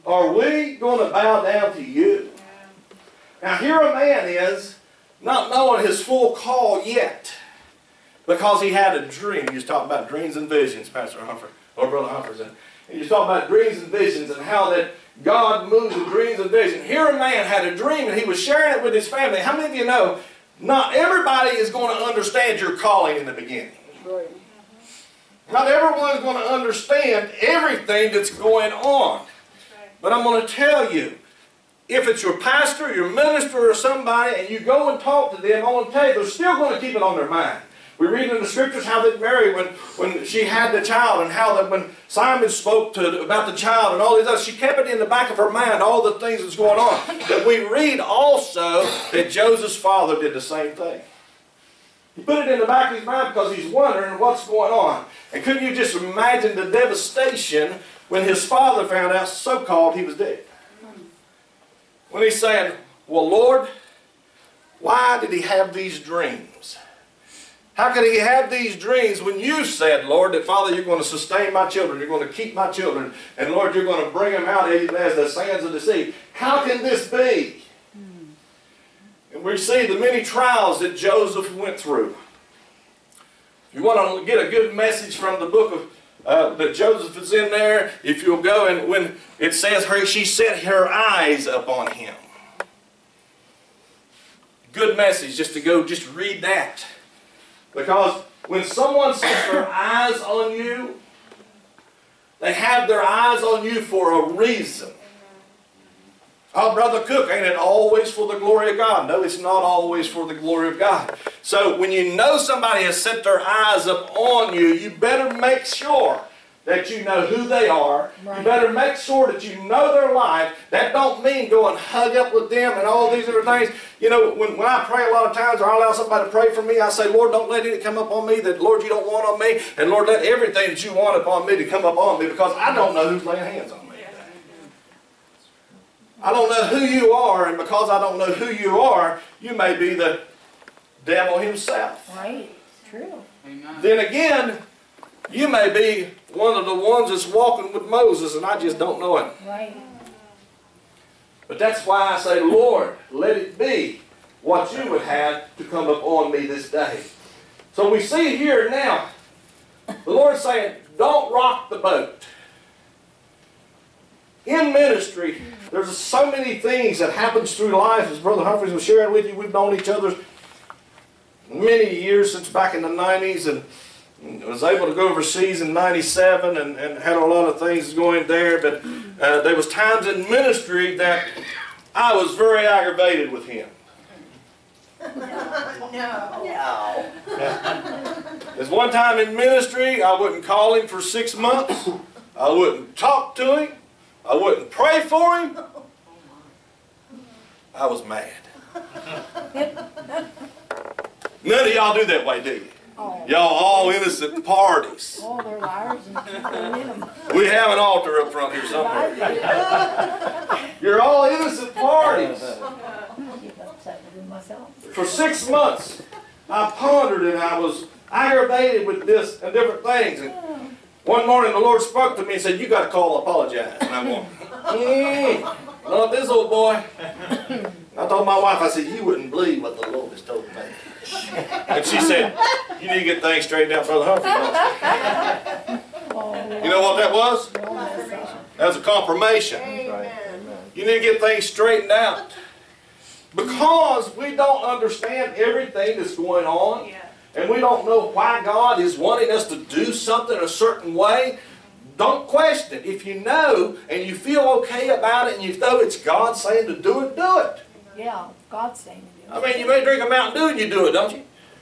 Are we going to bow down to you? Now here a man is, not knowing his full call yet, because he had a dream. He was talking about dreams and visions, Pastor Humphrey, or Brother Humphreys. And he was talking about dreams and visions and how that God moves in dreams and visions. Here a man had a dream and he was sharing it with his family. How many of you know, not everybody is going to understand your calling in the beginning. That's right. Not everyone's going to understand everything that's going on. But I'm going to tell you, if it's your pastor, your minister, or somebody, and you go and talk to them, I'm going to tell you, they're still going to keep it on their mind. We read in the scriptures how that Mary, when she had the child, and how that when Simon spoke about the child and all these others, she kept it in the back of her mind, all the things that's going on. That we read also that Joseph's father did the same thing. He put it in the back of his mind because he's wondering what's going on. And couldn't you just imagine the devastation when his father found out, so-called, he was dead? When he said, well, Lord, why did he have these dreams? How could he have these dreams when you said, Lord, that Father, you're going to sustain my children, you're going to keep my children, and Lord, you're going to bring them out as the sands of the sea? How can this be? And we see the many trials that Joseph went through. If you want to get a good message from the book of that Joseph is in there, if you'll go, and when it says she set her eyes upon him. Good message just to go just read that. Because when someone sets their eyes on you, they have their eyes on you for a reason. Oh, Brother Cook, ain't it always for the glory of God? No, it's not always for the glory of God. So when you know somebody has set their eyes up on you, you better make sure that you know who they are. Right. You better make sure that you know their life. That don't mean go and hug up with them and all these other things. You know, when I pray a lot of times, or I allow somebody to pray for me, I say, Lord, don't let it come up on me that, Lord, you don't want on me. And Lord, let everything that you want upon me to come up on me, because I don't know who's laying hands on me. I don't know who you are, and because I don't know who you are, you may be the devil himself. Right. True. Amen. Then again, you may be one of the ones that's walking with Moses, and I just don't know him. Right. But that's why I say, Lord, let it be what you would have to come upon me this day. So we see here now, the Lord saying, don't rock the boat. In ministry, there's so many things that happens through life. As Brother Humphreys was sharing with you, we've known each other many years, since back in the 90s, and was able to go overseas in 97 and had a lot of things going there. But there was times in ministry that I was very aggravated with him. No. There's one time in ministry, I wouldn't call him for 6 months. I wouldn't talk to him. I wouldn't pray for him. I was mad. None of y'all do that way, do you? Oh. Y'all all innocent parties. Oh, they're liars and people in them. We have an altar up front here somewhere. You're all innocent parties. I get upset with myself. For 6 months, I pondered and I was aggravated with this and different things. And one morning the Lord spoke to me and said, you got to call and apologize. And I'm going, not this old boy. I told my wife, I said, you wouldn't believe what the Lord has told me. And she said, you need to get things straightened out, Brother Humphrey. You know what that was? That was a confirmation. You need to get things straightened out. Because we don't understand everything that's going on. And we don't know why God is wanting us to do something a certain way. Don't question it. If you know and you feel okay about it and you know it's God saying to do it, do it. Yeah, God's saying to do it. I mean, you may drink a Mountain Dew and you do it, don't you?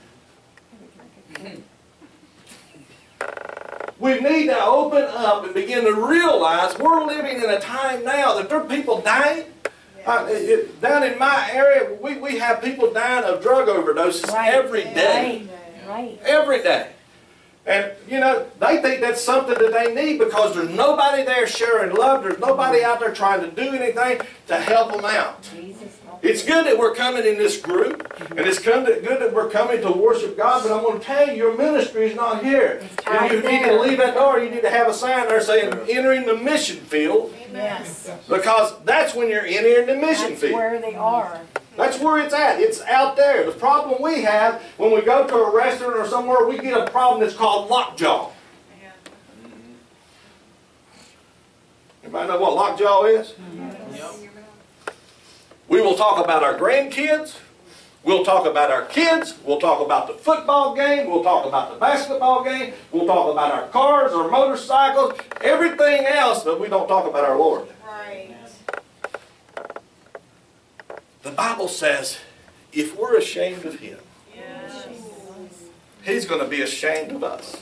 We need to open up and begin to realize we're living in a time now that there are people dying. Down in my area, we have people dying of drug overdoses every day. Right. Every day. And, you know, they think that's something that they need because there's nobody there sharing love. There's nobody out there trying to do anything to help them out. Jesus, help It's good that we're coming in this group, and it's good that we're coming to worship God, but I'm going to tell you, your ministry is not here. And you need to leave that door, you need to have a sign there saying, entering the mission field, Yes. because that's when you're entering the mission That's field. where they are. That's where it's at. It's out there. The problem we have, when we go to a restaurant or somewhere, we get a problem that's called lockjaw. Anybody know what lockjaw is? We will talk about our grandkids. We'll talk about our kids. We'll talk about the football game. We'll talk about the basketball game. We'll talk about our cars, our motorcycles, everything else, but we don't talk about our Lord. Right. The Bible says, if we're ashamed of Him, He's going to be ashamed of us.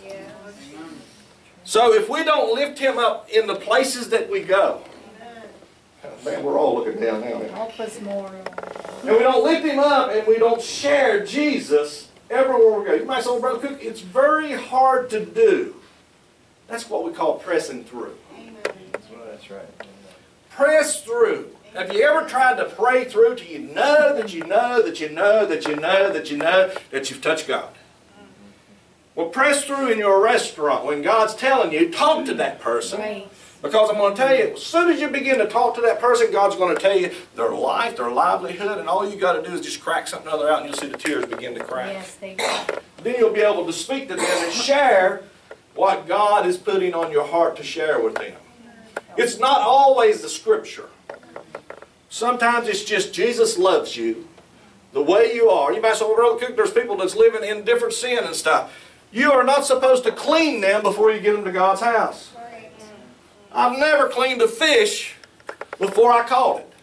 So if we don't lift Him up in the places that we go, man, we're all looking down now. Help us more. And we don't lift Him up and we don't share Jesus everywhere we go. You might say, well, Brother Cook, it's very hard to do. That's what we call pressing through. That's right. Press through. Have you ever tried to pray through till you know that you know that you know that you know that you know that you've touched God? Well, press through in your restaurant when God's telling you, talk to that person. Right. Because I'm going to tell you, as soon as you begin to talk to that person, God's going to tell you their life, their livelihood, and all you got to do is just crack something or other out and you'll see the tears begin to crack. Yes, they will. Then you'll be able to speak to them and share what God is putting on your heart to share with them. It's not always the Scripture. Sometimes it's just Jesus loves you the way you are. You might say, well, Brother Cook, there's people that's living in different sin and stuff. You are not supposed to clean them before you get them to God's house. I've never cleaned a fish before I caught it.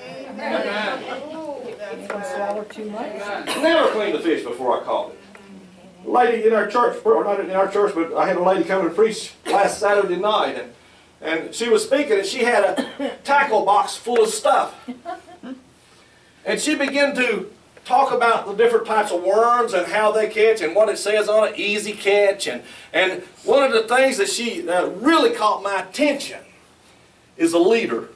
You can swallow too much. Never cleaned a fish before I caught it. A lady in our church, or not in our church, but I had a lady come and preach last Saturday night, and she was speaking, and she had a tackle box full of stuff. And she began to talk about the different types of worms and how they catch and what it says on it, easy catch. And one of the things that she really caught my attention is a leader.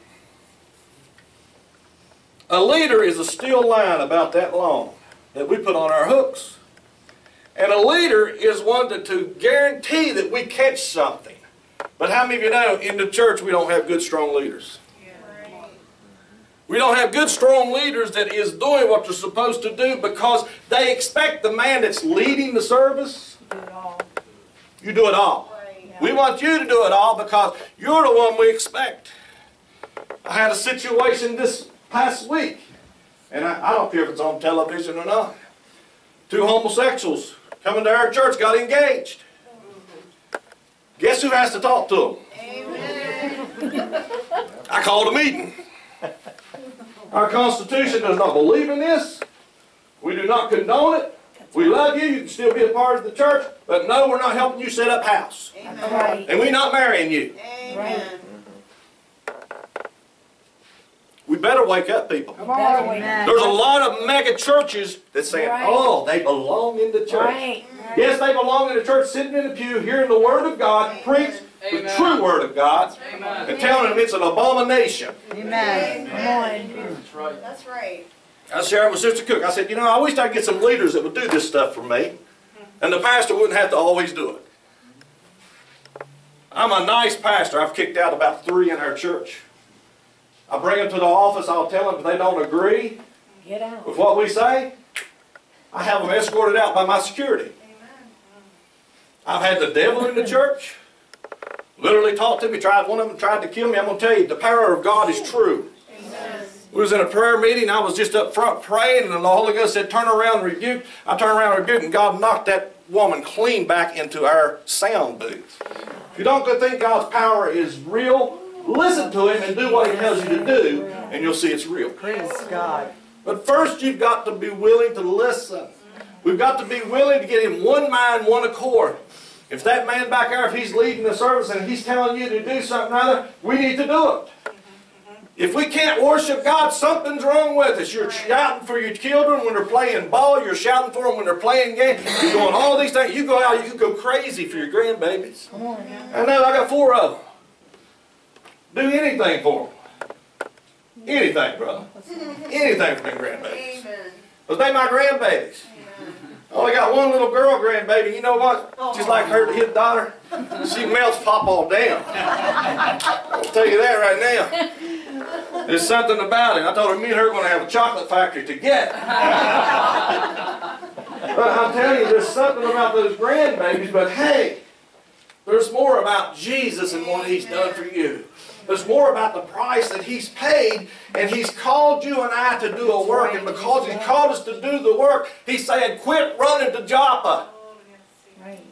A leader is a steel line about that long that we put on our hooks. And a leader is one to guarantee that we catch something. But how many of you know in the church we don't have good, strong leaders? We don't have good, strong leaders that is doing what they're supposed to do because they expect the man that's leading the service. Do it all. You do it all. We want you to do it all because you're the one we expect. I had a situation this past week, and I don't care if it's on television or not. 2 homosexuals coming to our church got engaged. Guess who has to talk to them? Amen. I called a meeting. Our Constitution does not believe in this. We do not condone it. We love you. You can still be a part of the church. But no, we're not helping you set up house. That's right. And we're not marrying you. Amen. We better wake up, people. Better wait. There's a lot of mega churches that say, Right. oh, they belong in the church. Right. Yes, they belong in the church, sitting in the pew, hearing the Word of God, preach the true Word of God, and telling them it's an abomination. Amen. Come on. That's right. I was sharing with Sister Cook. I said, you know, I wish I'd get some leaders that would do this stuff for me. And the pastor wouldn't have to always do it. I'm a nice pastor. I've kicked out about 3 in our church. I bring them to the office. I'll tell them if they don't agree Get out. with what we say, I have them escorted out by my security. I've had the devil in the church. Literally talked to me. One of them tried to kill me. I'm going to tell you, the power of God is true. We was in a prayer meeting. I was just up front praying, and the Holy Ghost said, turn around and rebuke. I turned around and rebuked, and God knocked that woman clean back into our sound booth. If you don't think God's power is real, listen to Him and do what He tells you to do, and you'll see it's real. Praise God. But first you've got to be willing to listen. We've got to be willing to get in one mind, one accord. If that man back there, if he's leading the service and he's telling you to do something or other, we need to do it. If we can't worship God, something's wrong with us. You're shouting for your children when they're playing ball. You're shouting for them when they're playing games. You're doing all these things. You go out, you can go crazy for your grandbabies. I know, I got 4 of them. Do anything for them. Anything, brother. Anything for them grandbabies. Amen. But they my grandbabies. I only got one little girl grandbaby. You know what? Just like his daughter, she melts Papa down. I'll tell you that right now. There's something about it. I told her me and her are going to have a chocolate factory together. But I'm telling you, there's something about those grandbabies. But hey, there's more about Jesus and what He's done for you. There's more about the price that He's paid, and He's called you and I to do a work. And because He's called us to do the work, He's saying, quit running to Joppa. Right.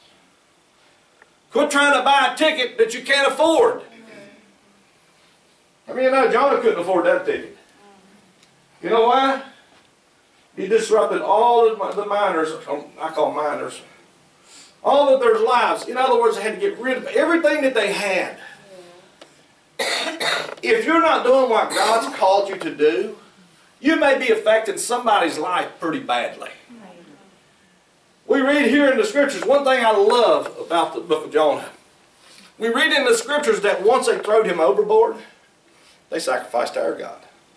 Quit trying to buy a ticket that you can't afford. I mean, you know, Jonah couldn't afford that ticket. You know why? He disrupted all of the miners, I call miners, all of their lives. In other words, they had to get rid of everything that they had. If you're not doing what God's called you to do, you may be affecting somebody's life pretty badly. We read here in the Scriptures, one thing I love about the book of Jonah. We read in the Scriptures that once they throwed him overboard, they sacrificed to our God.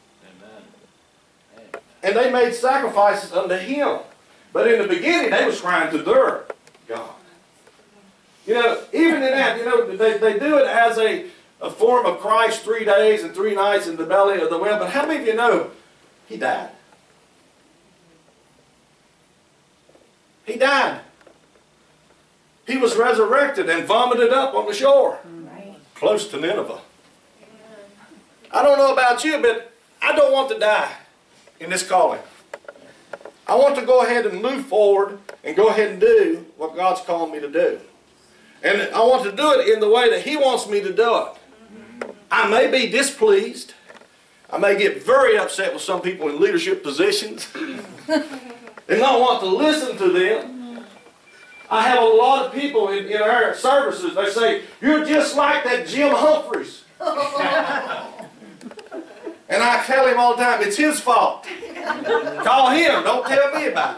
Amen. And they made sacrifices unto Him. But in the beginning, they was crying to their God. You know, even in that, you know, they do it as a form of Christ 3 days and 3 nights in the belly of the whale. But how many of you know He died? He died. He was resurrected and vomited up on the shore. Right. Close to Nineveh. I don't know about you, but I don't want to die in this calling. I want to go ahead and move forward and go ahead and do what God's calling me to do. And I want to do it in the way that He wants me to do it. I may be displeased. I may get very upset with some people in leadership positions and not want to listen to them. I have a lot of people in our services, they say, you're just like that Jim Humphreys. And I tell him all the time, it's his fault. Call him, don't tell me about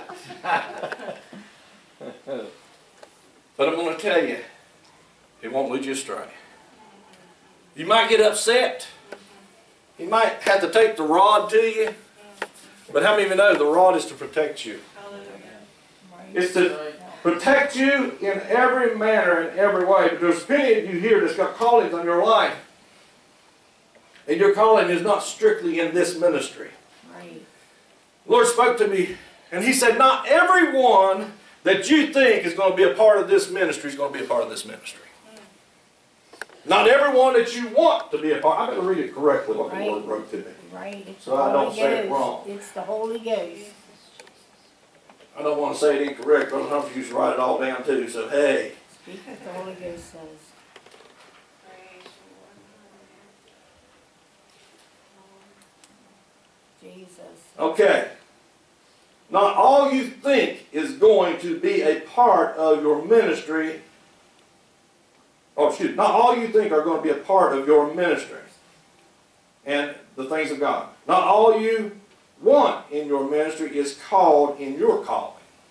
it. But I'm going to tell you, it won't lead you astray. You might get upset. You might have to take the rod to you. But how many of you know the rod is to protect you? It's to protect you in every manner, in every way. But there's many of you here that's got callings on your life. And your calling is not strictly in this ministry. Right. The Lord spoke to me, and He said, not everyone that you think is going to be a part of this ministry is going to be a part of this ministry. Not everyone that you want to be a part. I'm going to read it correctly, what the Lord wrote to me. Right. It's So the I don't Holy say it Ghost. wrong. It's the Holy Ghost. I don't want to say it incorrect. Brother Humphrey used to write it all down too. So, hey. Speak what the Holy Ghost says. Jesus. Okay. Not all you think is going to be a part of your ministry. Oh, excuse me. Not all you think are going to be a part of your ministry and the things of God. Not all you want in your ministry is called in your calling.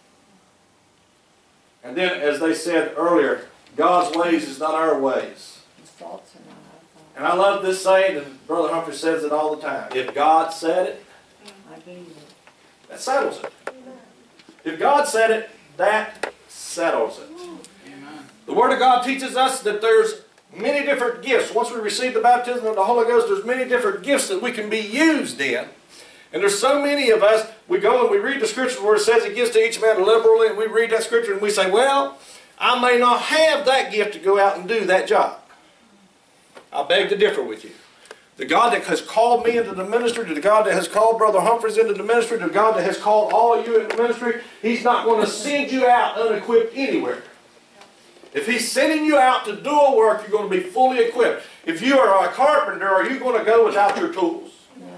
And then, as they said earlier, God's ways is not our ways. His thoughts are not our thoughts. And I love this saying, and Brother Humphrey says it all the time. If God said it, I believe it. that settles it. If God said it, that settles it. The Word of God teaches us that there's many different gifts. Once we receive the baptism of the Holy Ghost, there's many different gifts that we can be used in. And there's so many of us, we go and we read the Scriptures where it says it gives to each man liberally, and we read that Scripture and we say, well, I may not have that gift to go out and do that job. I beg to differ with you. The God that has called me into the ministry, the God that has called Brother Humphreys into the ministry, the God that has called all of you into the ministry, He's not going to send you out unequipped anywhere. If He's sending you out to do a work, you're going to be fully equipped. If you are a carpenter, are you going to go without your tools?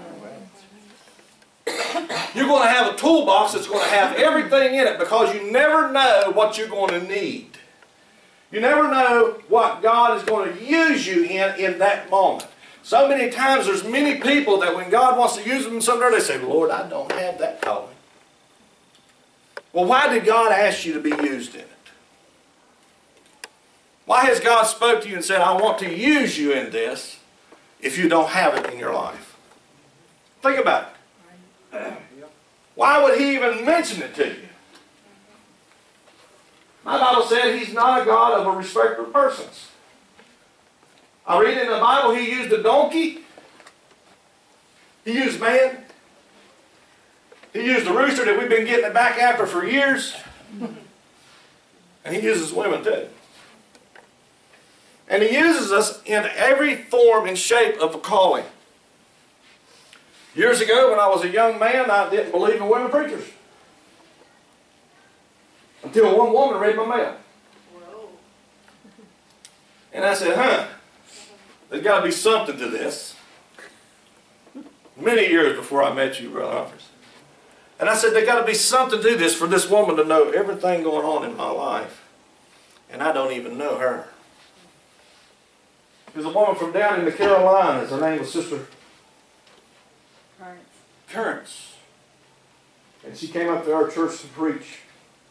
You're going to have a toolbox that's going to have everything in it, because you never know what you're going to need. You never know what God is going to use you in that moment. So many times there's many people that when God wants to use them someday, they say, Lord, I don't have that calling. Well, why did God ask you to be used in it? Why has God spoke to you and said, I want to use you in this, if you don't have it in your life? Think about it. Why would he even mention it to you? My Bible said he's not a God of a respecter of persons. I read in the Bible he used a donkey. He used man. He used the rooster that we've been getting it back after for years. And he uses women too. And he uses us in every form and shape of a calling. Years ago when I was a young man, I didn't believe in women preachers. Until one woman read my mail. And I said, there's got to be something to this. Many years before I met you, Brother Humphreys. And I said, there's got to be something to this for this woman to know everything going on in my life. And I don't even know her. There's a woman from down in the Carolinas. Her name was Sister Currents. And she came up to our church to preach.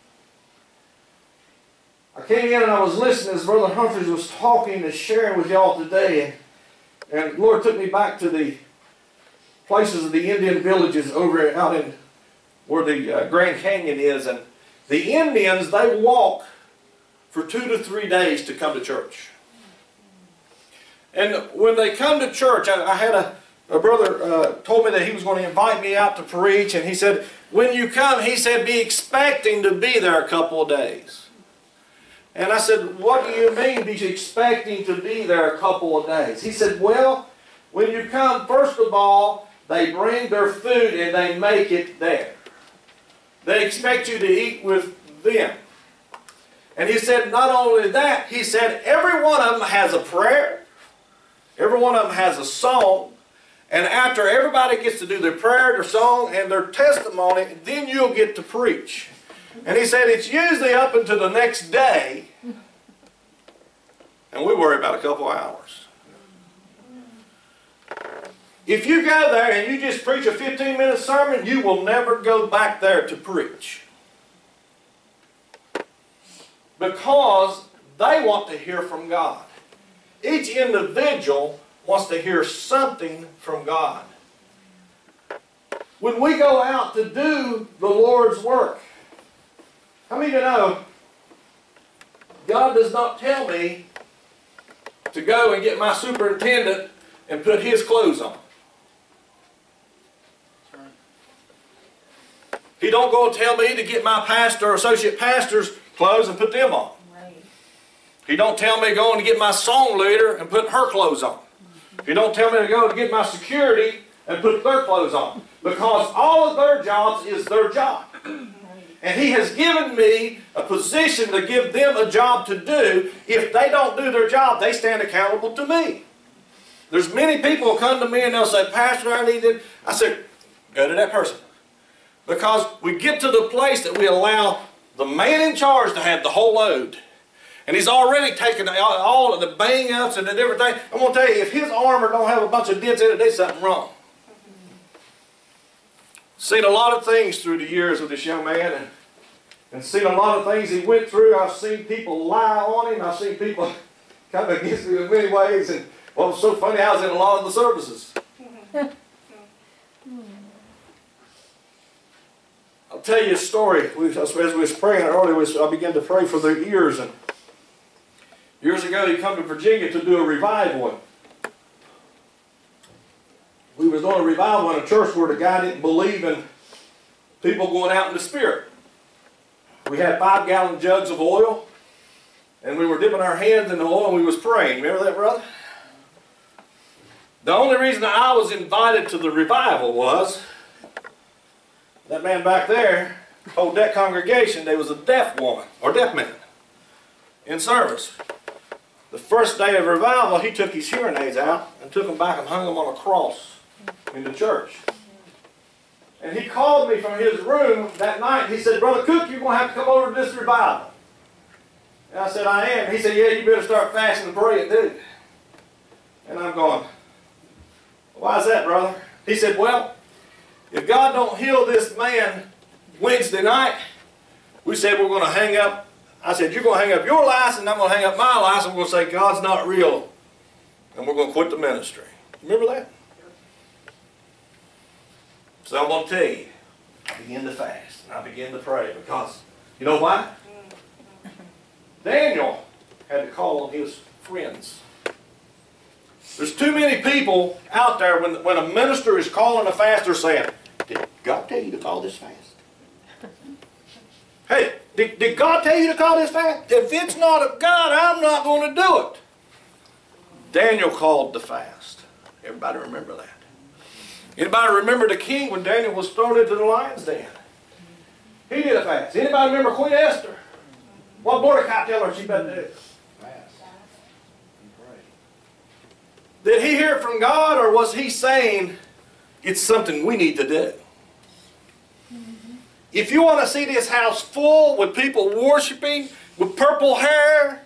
I came in and I was listening as Brother Humphreys was talking and sharing with y'all today. And the Lord took me back to the places of the Indian villages over out in where the Grand Canyon is. And the Indians, they walk for 2 to 3 days to come to church. And when they come to church, I had a brother told me that he was going to invite me out to preach. And he said, when you come, he said, be expecting to be there a couple of days. And I said, what do you mean be expecting to be there a couple of days? He said, well, when you come, first of all, they bring their food and they make it there. They expect you to eat with them. And he said, not only that, he said, every one of them has a prayer. Every one of them has a song. And after everybody gets to do their prayer, their song, and their testimony, then you'll get to preach. And he said, it's usually up until the next day. And we worry about a couple hours. If you go there and you just preach a 15-minute sermon, you will never go back there to preach. Because they want to hear from God. Each individual wants to hear something from God. When we go out to do the Lord's work, how many of you know God does not tell me to go and get my superintendent and put his clothes on? He don't go and tell me to get my pastor or associate pastor's clothes and put them on. Right. He don't tell me to go and get my song leader and put her clothes on. He don't tell me to go and get my security and put their clothes on. Because all of their jobs is their job. And he has given me a position to give them a job to do. If they don't do their job, they stand accountable to me. There's many people who come to me and they'll say, Pastor, I need it. I said, go to that person. Because we get to the place that we allow the man in charge to have the whole load. And he's already taken all of the bang-ups and everything. I'm going to tell you, if his armor don't have a bunch of dents in it, there's something wrong. Seen a lot of things through the years with this young man, and seen a lot of things he went through. I've seen people lie on him. I've seen people come against him in many ways. And what was so funny, I was in a lot of the services. I'll tell you a story. As we was praying earlier, I began to pray for their ears. And years ago, he come to Virginia to do a revival. We was doing a revival in a church where the guy didn't believe in people going out in the Spirit. We had 5-gallon jugs of oil, and we were dipping our hands in the oil, and we was praying. Remember that, brother? The only reason I was invited to the revival was that man back there told that congregation there was a deaf woman, or deaf man, in service. The first day of revival, he took his hearing aids out and took them back and hung them on a cross in the church. And he called me from his room that night. He said, Brother Cook, you're going to have to come over to this revival. And I said, I am. He said, yeah, you better start fasting and praying, too. And I'm going, why is that, brother? He said, well, if God don't heal this man Wednesday night, we said we're going to hang up. I said, you're going to hang up your license, and I'm going to hang up my license. We're going to say God's not real, and we're going to quit the ministry. Remember that? So I'm going to tell you, I began to fast and I began to pray because, you know why? Daniel had to call on his friends. There's too many people out there when a minister is calling a fast, they're saying, did God tell you to call this fast? Hey, did God tell you to call this fast? If it's not of God, I'm not going to do it. Daniel called the fast. Everybody remember that? Anybody remember the king when Daniel was thrown into the lion's den? He did a fast. Anybody remember Queen Esther? What Mordecai tell her she better do? Did he hear it from God, or was he saying it's something we need to do? If you want to see this house full with people worshiping with purple hair,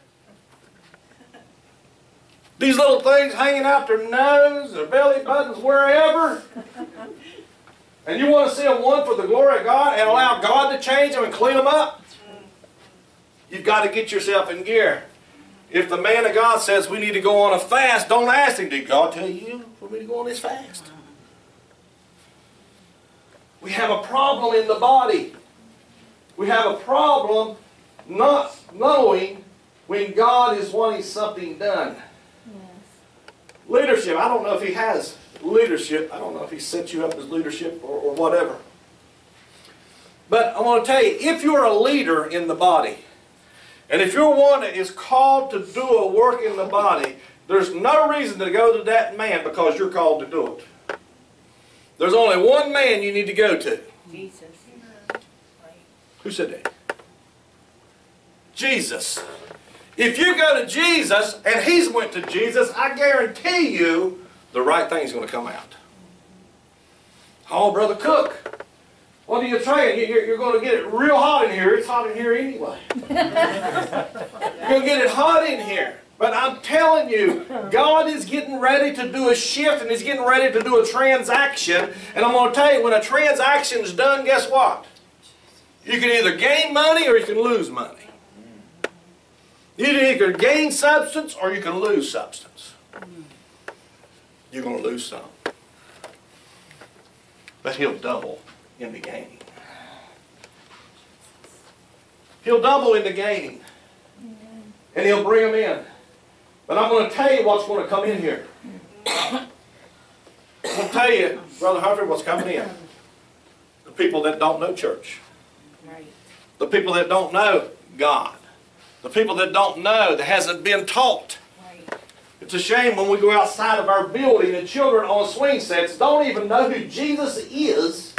these little things hanging out their nose, their belly buttons, wherever, and you want to see them one for the glory of God and allow God to change them and clean them up, you've got to get yourself in gear. If the man of God says we need to go on a fast, don't ask him, did God tell you for me to go on this fast? We have a problem in the body. We have a problem not knowing when God is wanting something done. Yes. Leadership, I don't know if he has leadership. I don't know if he set you up as leadership or whatever. But I want to tell you, if you're a leader in the body, and if you're one that is called to do a work in the body, there's no reason to go to that man because you're called to do it. There's only one man you need to go to. Jesus. Who said that? Jesus. If you go to Jesus and he's went to Jesus, I guarantee you the right thing's going to come out. Oh, Brother Cook, what are you trying? You're going to get it real hot in here. It's hot in here anyway. You're going to get it hot in here. But I'm telling you, God is getting ready to do a shift and He's getting ready to do a transaction. And I'm going to tell you, when a transaction's done, guess what? You can either gain money or you can lose money. You can either gain substance or you can lose substance. You're going to lose some. But He'll double in the gaining. He'll double in the gaining. And He'll bring them in. But I'm going to tell you what's going to come in here. I'm going to tell you, Brother Humphrey, what's coming in. The people that don't know church. Right. The people that don't know God. The people that don't know, that hasn't been taught. Right. It's a shame when we go outside of our building and children on swing sets don't even know who Jesus is.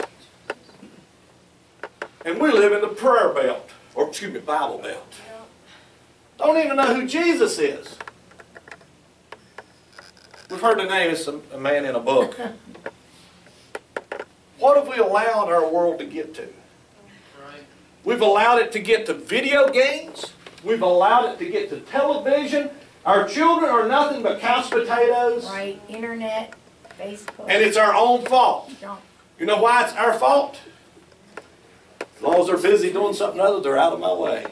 And we live in the prayer belt, or excuse me, Bible belt. Don't even know who Jesus is. We've heard the name, it's a man in a book. What have we allowed our world to get to? We've allowed it to get to video games. We've allowed it to get to television. Our children are nothing but couch potatoes. Right. Internet, Facebook. And it's our own fault. Junk. You know why it's our fault? As long as they're busy doing something other, they're out of my way.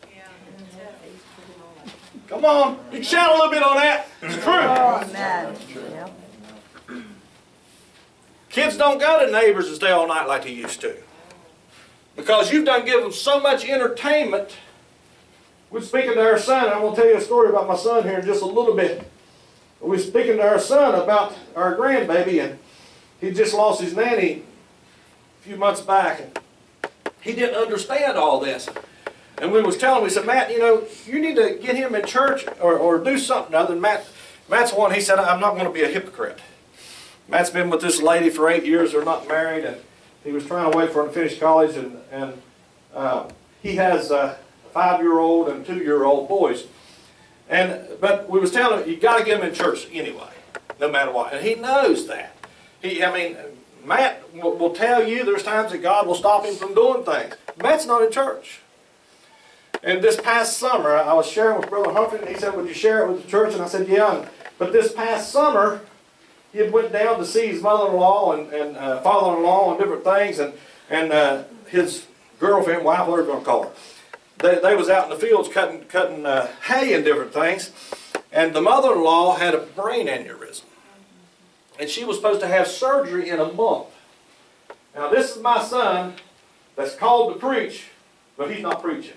Come on, you can shout a little bit on that. It's true. Amen. Yep. Kids don't go to neighbors and stay all night like they used to. Because you've done given them so much entertainment. We're speaking to our son. I'm going to tell you a story about my son here in just a little bit. We're speaking to our son about our grandbaby, and he just lost his nanny a few months back. And he didn't understand all this. And we was telling him, we said, Matt, you know, you need to get him in church or do something other than Matt's one, he said, I'm not going to be a hypocrite. Matt's been with this lady for 8 years. They're not married, and he was trying to wait for him to finish college, and he has a 5-year-old and 2-year-old boys. But we was telling him, you got to get him in church anyway, no matter what. And he knows that. Matt will tell you there's times that God will stop him from doing things. Matt's not in church. And this past summer, I was sharing with Brother Humphrey, and he said, would you share it with the church? And I said, yeah. But this past summer, he had went down to see his mother-in-law and father-in-law and different things, and his girlfriend, wife, whatever you're going to call her. They was out in the fields cutting hay and different things, and the mother-in-law had a brain aneurysm. And she was supposed to have surgery in a month. Now this is my son that's called to preach, but he's not preaching.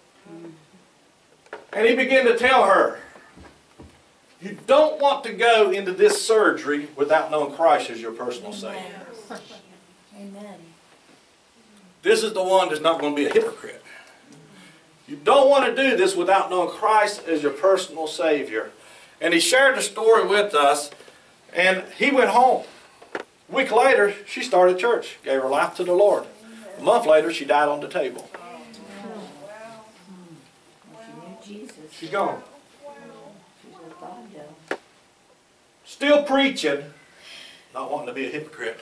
And he began to tell her, you don't want to go into this surgery without knowing Christ as your personal Savior. Amen. This is the one that's not going to be a hypocrite. You don't want to do this without knowing Christ as your personal Savior. And he shared the story with us, and he went home. A week later, she started church, gave her life to the Lord. A month later, she died on the table. She knew Jesus. She's gone. She's with God, though. Still preaching, not wanting to be a hypocrite.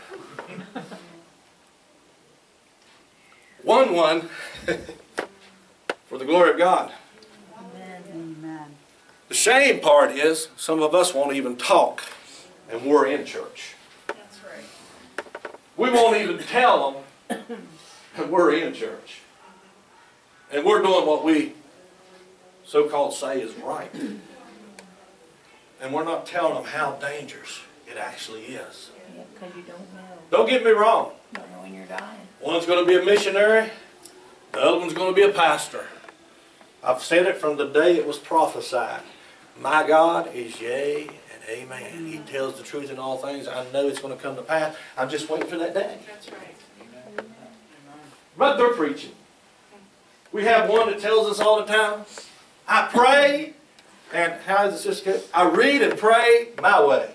Won one for the glory of God. Amen. The shame part is some of us won't even talk, and we're in church. That's right. We won't even tell them, and we're in church. And we're doing what we so-called say is right. And we're not telling them how dangerous it actually is. Yeah, because you don't know. Don't get me wrong. You don't know when you're dying. One's going to be a missionary. The other one's going to be a pastor. I've said it from the day it was prophesied. My God is yea and amen. He tells the truth in all things. I know it's going to come to pass. I'm just waiting for that day. That's right. But they're preaching. We have one that tells us all the time, I pray, and how does this go? I read and pray my way.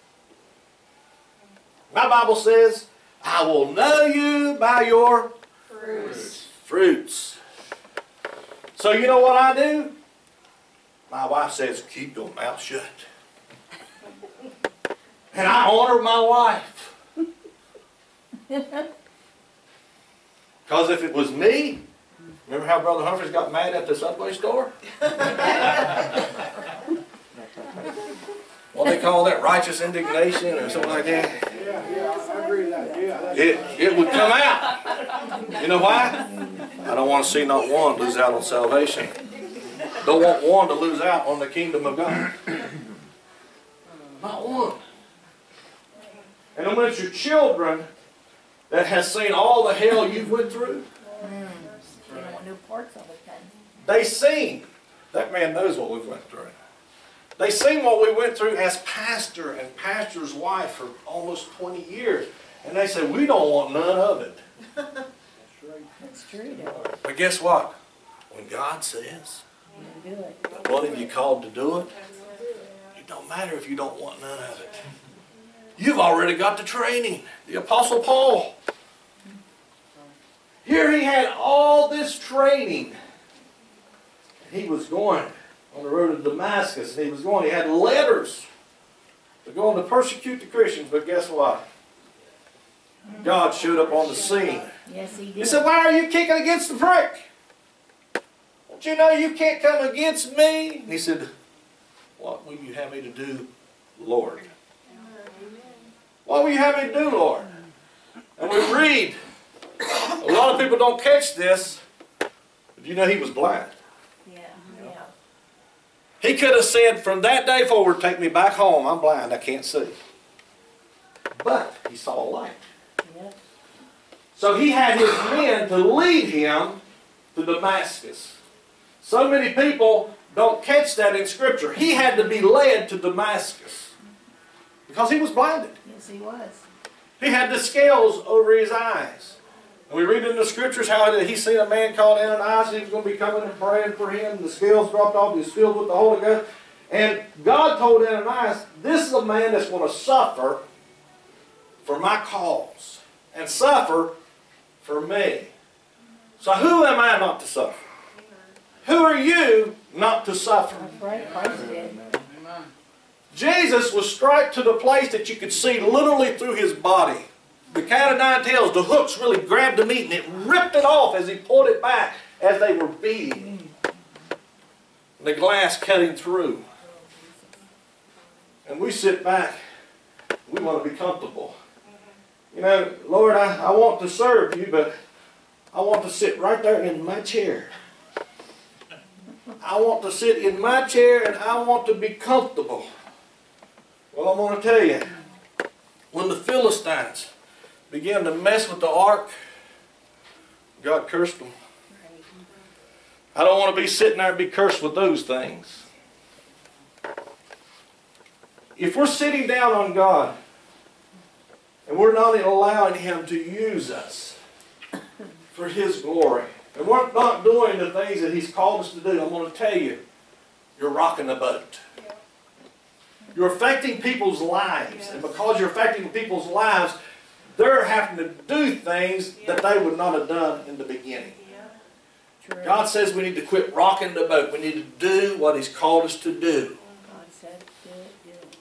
My Bible says, I will know you by your fruits. So you know what I do? My wife says, keep your mouth shut. And I honor my wife. Because if it was me, remember how Brother Humphreys got mad at the Subway store? What they call that, righteous indignation or something like that? Yeah, I agree with that. Yeah, that's It would come out. You know why? I don't want to see not one lose out on salvation. Don't want one to lose out on the kingdom of God. Not one. And when it's your children that has seen all the hell you went through, You don't want no parts of it then. they seen. That man knows what we went through. They seen what we went through as pastor and pastor's wife for almost 20 years. And they said, we don't want none of it. That's true, though. But guess what? When God says, You do it. what have you called to do it? It don't matter if you don't want none of it. You've already got the training. The Apostle Paul. Here he had all this training. He was going on the road to Damascus. And he had letters to go on to persecute the Christians. But guess what? God showed up on the scene. Yes, he He did. said, why are you kicking against the prick? Don't you know you can't come against me? And he said, what will you have me to do, Lord? What will you have me to do, Lord? And we read, a lot of people don't catch this, but you know he was blind. Yeah. He could have said, from that day forward, take me back home. I'm blind, I can't see. But he saw a light. Yep. So he had his men to lead him to Damascus. So many people don't catch that in Scripture. He had to be led to Damascus because he was blinded. Yes, he was. He had the scales over his eyes. And we read in the Scriptures how he seen a man called Ananias. He was going to be coming and praying for him. The scales dropped off. He was filled with the Holy Ghost. And God told Ananias, this is a man that's going to suffer for my cause and suffer for me. So who am I not to suffer? Who are you not to suffer? That's right. Christ did. Jesus was striped to the place that you could see literally through his body. The cat of nine tails, the hooks really grabbed the meat and it ripped it off as he pulled it back as they were beating. The glass cutting through. And we sit back, we want to be comfortable. You know, Lord, I want to serve you, but I want to sit right there in my chair. I want to sit in my chair and I want to be comfortable. Well, I'm going to tell you, when the Philistines began to mess with the ark, God cursed them. I don't want to be sitting there and be cursed with those things. If we're sitting down on God and we're not allowing Him to use us for His glory, and we're not doing the things that He's called us to do, I'm going to tell you, you're rocking the boat. You're affecting people's lives. And because you're affecting people's lives, they're having to do things that they would not have done in the beginning. God says we need to quit rocking the boat. We need to do what He's called us to do. God said, do it, do it.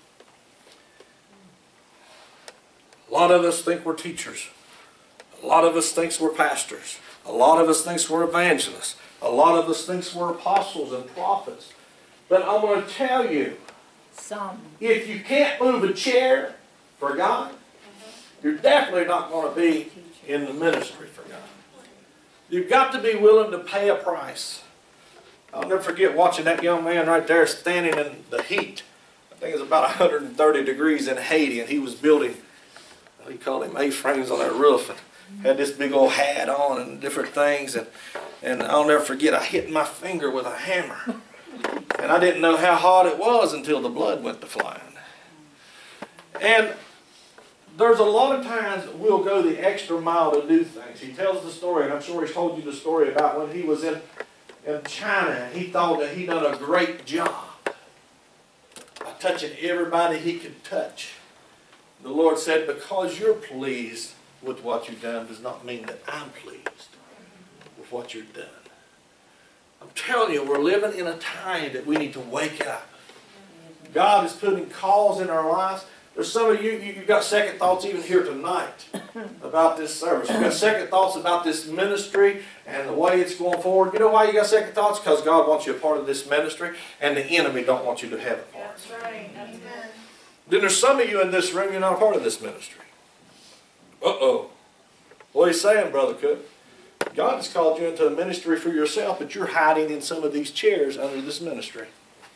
A lot of us think we're teachers. A lot of us think we're pastors. A lot of us think we're evangelists. A lot of us think we're apostles and prophets. But I'm going to tell you, if you can't move a chair for God, you're definitely not going to be in the ministry for God. You've got to be willing to pay a price. I'll never forget watching that young man right there standing in the heat. I think it was about 130 degrees in Haiti, and he was building, he called him A-frames on that roof, and had this big old hat on and different things. And I'll never forget, I hit my finger with a hammer. And I didn't know how hot it was until the blood went to flying. And there's a lot of times that we'll go the extra mile to do things. He tells the story, and I'm sure he's told you the story about when he was in China, and he thought that he'd done a great job by touching everybody he could touch. The Lord said, because you're pleased with what you've done does not mean that I'm pleased with what you've done. I'm telling you, we're living in a time that we need to wake up. God is putting calls in our lives. There's some of you, you've got second thoughts even here tonight about this service. You've got second thoughts about this ministry and the way it's going forward. You know why you got second thoughts? Because God wants you a part of this ministry, and the enemy don't want you to have a part. That's right. That's good. Then there's some of you in this room, you're not a part of this ministry. Uh-oh. What are you saying, Brother Cook? God has called you into a ministry for yourself, but you're hiding in some of these chairs under this ministry.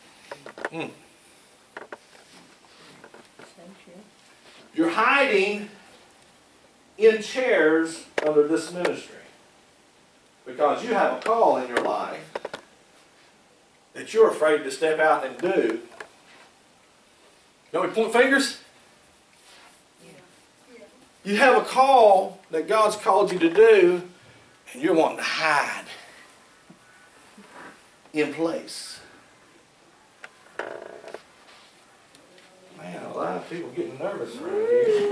You're hiding in chairs under this ministry because you have a call in your life that you're afraid to step out and do. You know, we point fingers? You have a call that God's called you to do, and you're wanting to hide in place. Man, a lot of people getting nervous around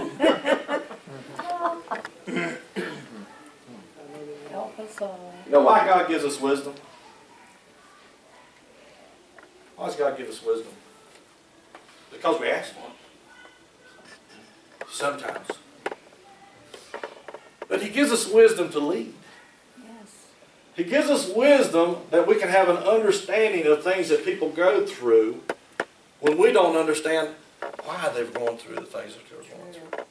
here. Help us all. You know why God gives us wisdom? Why does God give us wisdom? Because we ask for it. Sometimes. But He gives us wisdom to lead. He gives us wisdom that we can have an understanding of things that people go through when we don't understand why they're going through the things that they're going through.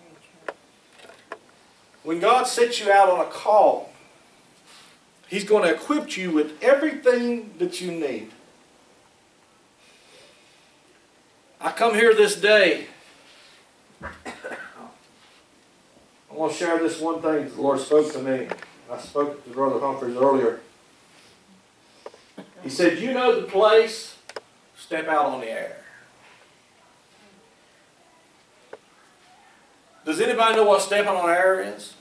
When God sets you out on a call, He's going to equip you with everything that you need. I come here this day. I want to share this one thing the Lord spoke to me. I spoke to Brother Humphreys earlier. He said, you know the place, step out on the air. Does anybody know what stepping on air is?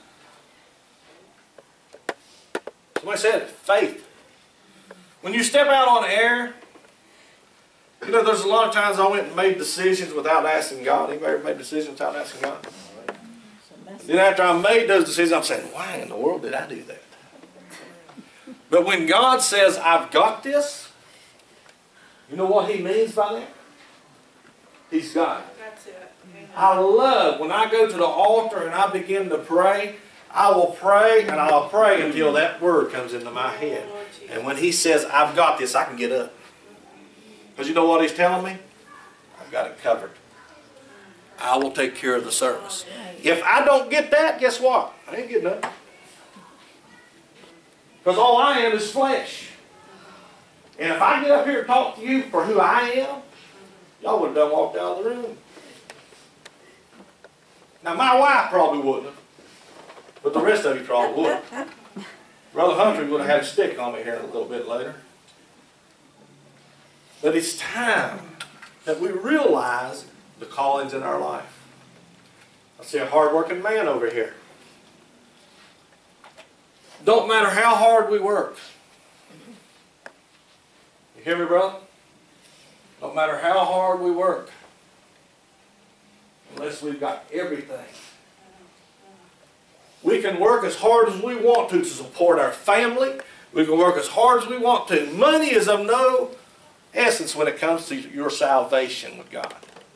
Somebody said it, faith. When you step out on air, you know, there's a lot of times I went and made decisions without asking God. Anybody ever made decisions without asking God? Then after I made those decisions, I'm saying, why in the world did I do that? But when God says, I've got this, you know what He means by that? He's got it. That's it. I love when I go to the altar and I begin to pray, I will pray and I'll pray until that word comes into my head. And when He says, I've got this, I can get up. Because you know what He's telling me? I've got it covered. I will take care of the service. If I don't get that, guess what? I ain't getting up. Because all I am is flesh. And if I get up here and talk to you for who I am, y'all would have done walked out of the room. Now my wife probably wouldn't have. But the rest of you probably would. Brother Humphrey would have had a stick on me here a little bit later. But it's time that we realize the callings in our life. I see a hard-working man over here. Don't matter how hard we work. You hear me, brother? Don't matter how hard we work. Unless we've got everything. We can work as hard as we want to support our family. We can work as hard as we want to. Money is of no essence when it comes to your salvation with God.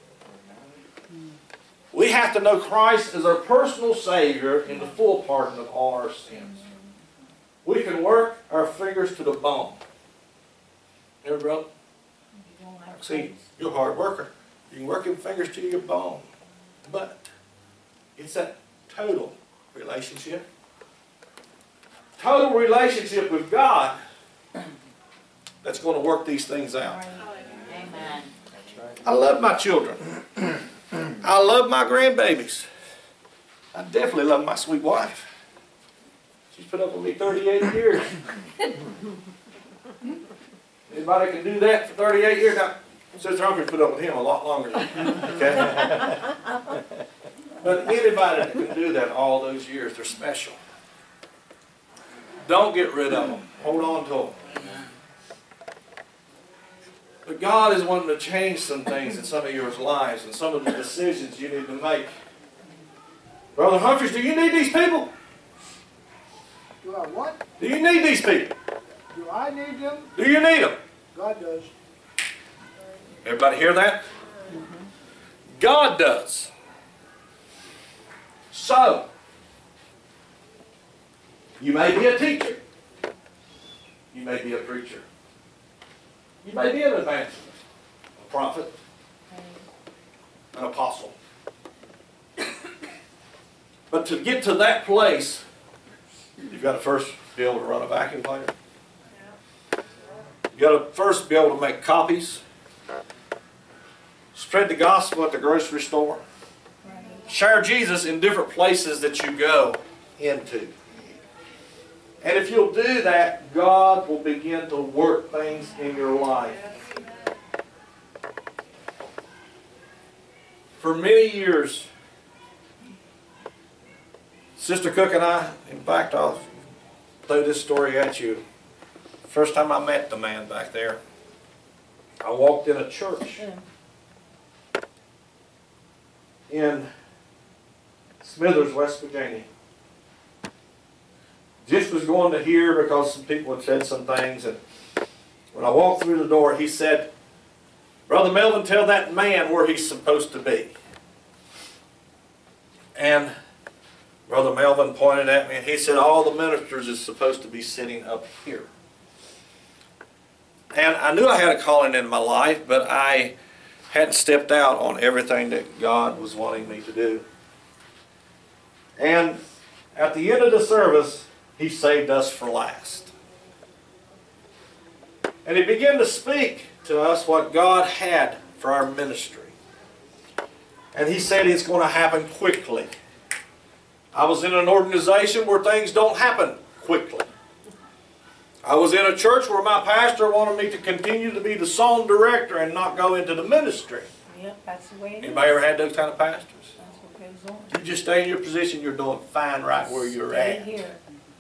We have to know Christ as our personal Savior in the full pardon of all our sins. We can work our fingers to the bone. Hear me, brother? See, you're a hard worker. You can work your fingers to your bone. But it's that total relationship. Total relationship with God that's going to work these things out. Amen. I love my children. I love my grandbabies. I definitely love my sweet wife. She's put up with me 38 years. Anybody can do that for 38 years? Now, Sister Humphrey put up with him a lot longer than okay? But anybody that can do that all those years, they're special. Don't get rid of them. Hold on to them. But God is wanting to change some things in some of your lives and some of the decisions you need to make. Brother Humphreys, do you need these people? Do I what? Do you need these people? Do I need them? Do you need them? God does. Everybody hear that? God does. So, you may be a teacher. You may be a preacher. You may be an evangelist, a prophet, an apostle. But to get to that place, you've got to first be able to run a vacuum cleaner. You've got to first be able to make copies. Spread the gospel at the grocery store. Share Jesus in different places that you go into. And if you'll do that, God will begin to work things in your life. For many years, Sister Cook and I, in fact, I'll throw this story at you. First time I met the man back there, I walked in a church in Smithers, West Virginia. Just was going to hear because some people had said some things, and when I walked through the door, he said, "Brother Melvin, tell that man where he's supposed to be." And Brother Melvin pointed at me and he said, "All the ministers is supposed to be sitting up here." And I knew I had a calling in my life, but I hadn't stepped out on everything that God was wanting me to do. And at the end of the service, he saved us for last. And he began to speak to us what God had for our ministry. And he said it's going to happen quickly. I was in an organization where things don't happen quickly. I was in a church where my pastor wanted me to continue to be the song director and not go into the ministry. Yep, that's the way it is. Anybody ever had those kind of pastors? That's what goes on. You just stay in your position, you're doing fine right where you're Stay at. here.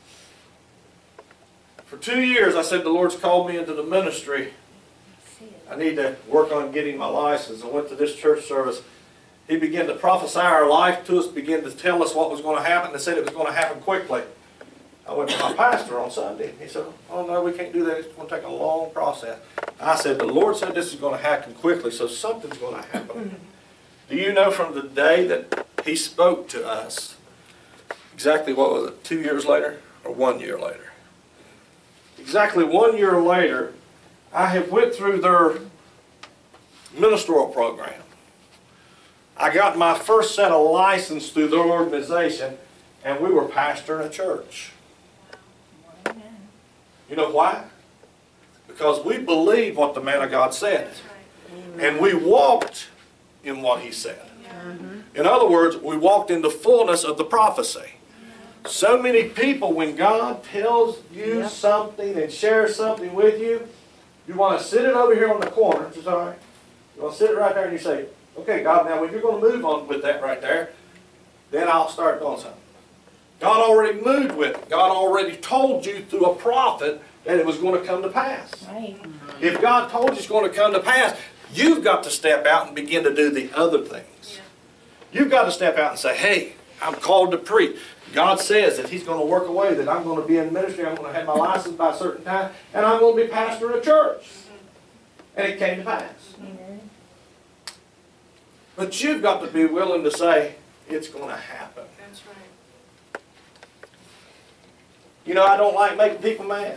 For 2 years, I said, the Lord's called me into the ministry. See it. I need to work on getting my license. I went to this church service. He began to prophesy our life to us, began to tell us what was going to happen. They said it was going to happen quickly. I went to my pastor on Sunday. He said, "Oh no, we can't do that. It's going to take a long process." I said, "The Lord said this is going to happen quickly, so something's going to happen." Do you know from the day that he spoke to us, exactly what was it, 2 years later or 1 year later? Exactly 1 year later, I had went through their ministerial program. I got my first set of license through their organization, and we were pastoring a church. Amen. You know why? Because we believed what the man of God said. And we walked in what he said. In other words, we walked in the fullness of the prophecy. So many people, when God tells you Yep. something and shares something with you, you want to sit it over here on the corner. It's all right. You want to sit it right there and you say, okay, God, now when you're going to move on with that right there, then I'll start doing something. God already moved with it. God already told you through a prophet that it was going to come to pass. Right. If God told you it's going to come to pass, you've got to step out and begin to do the other things. You've got to step out and say, hey, I'm called to preach. God says that He's going to work away, that I'm going to be in ministry, I'm going to have my license by a certain time, and I'm going to be pastoring a church. And it came to pass. Amen. But you've got to be willing to say, it's going to happen. That's right. You know, I don't like making people mad.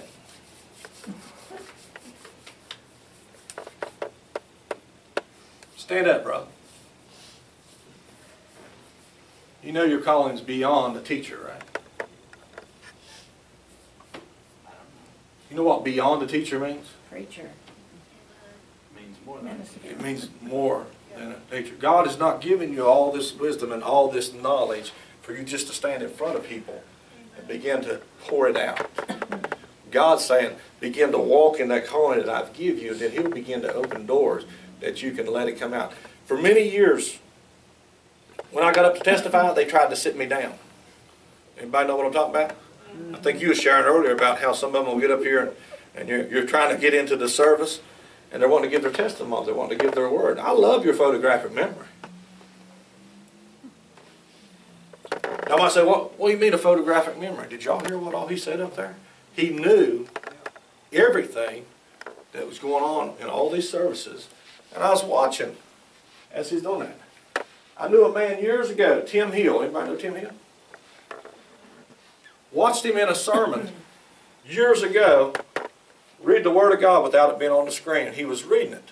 Stand up, brother. You know your calling's beyond a teacher, right? You know what beyond a teacher means? Preacher. Means more than Minister. It means more than a teacher. God has not given you all this wisdom and all this knowledge for you just to stand in front of people and begin to pour it out. God's saying, begin to walk in that calling that I've given you, and then He'll begin to open doors that you can let it come out. For many years, when I got up to testify, they tried to sit me down. Anybody know what I'm talking about? I think you were sharing earlier about how some of them will get up here and you're trying to get into the service, and they're wanting to give their testimony, they want to give their word. I love your photographic memory. Now I might say, what do you mean a photographic memory? Did y'all hear what all he said up there? He knew everything that was going on in all these services. And I was watching as he's doing that. I knew a man years ago, Tim Hill. Anybody know Tim Hill? Watched him in a sermon years ago read the Word of God without it being on the screen. He was reading it.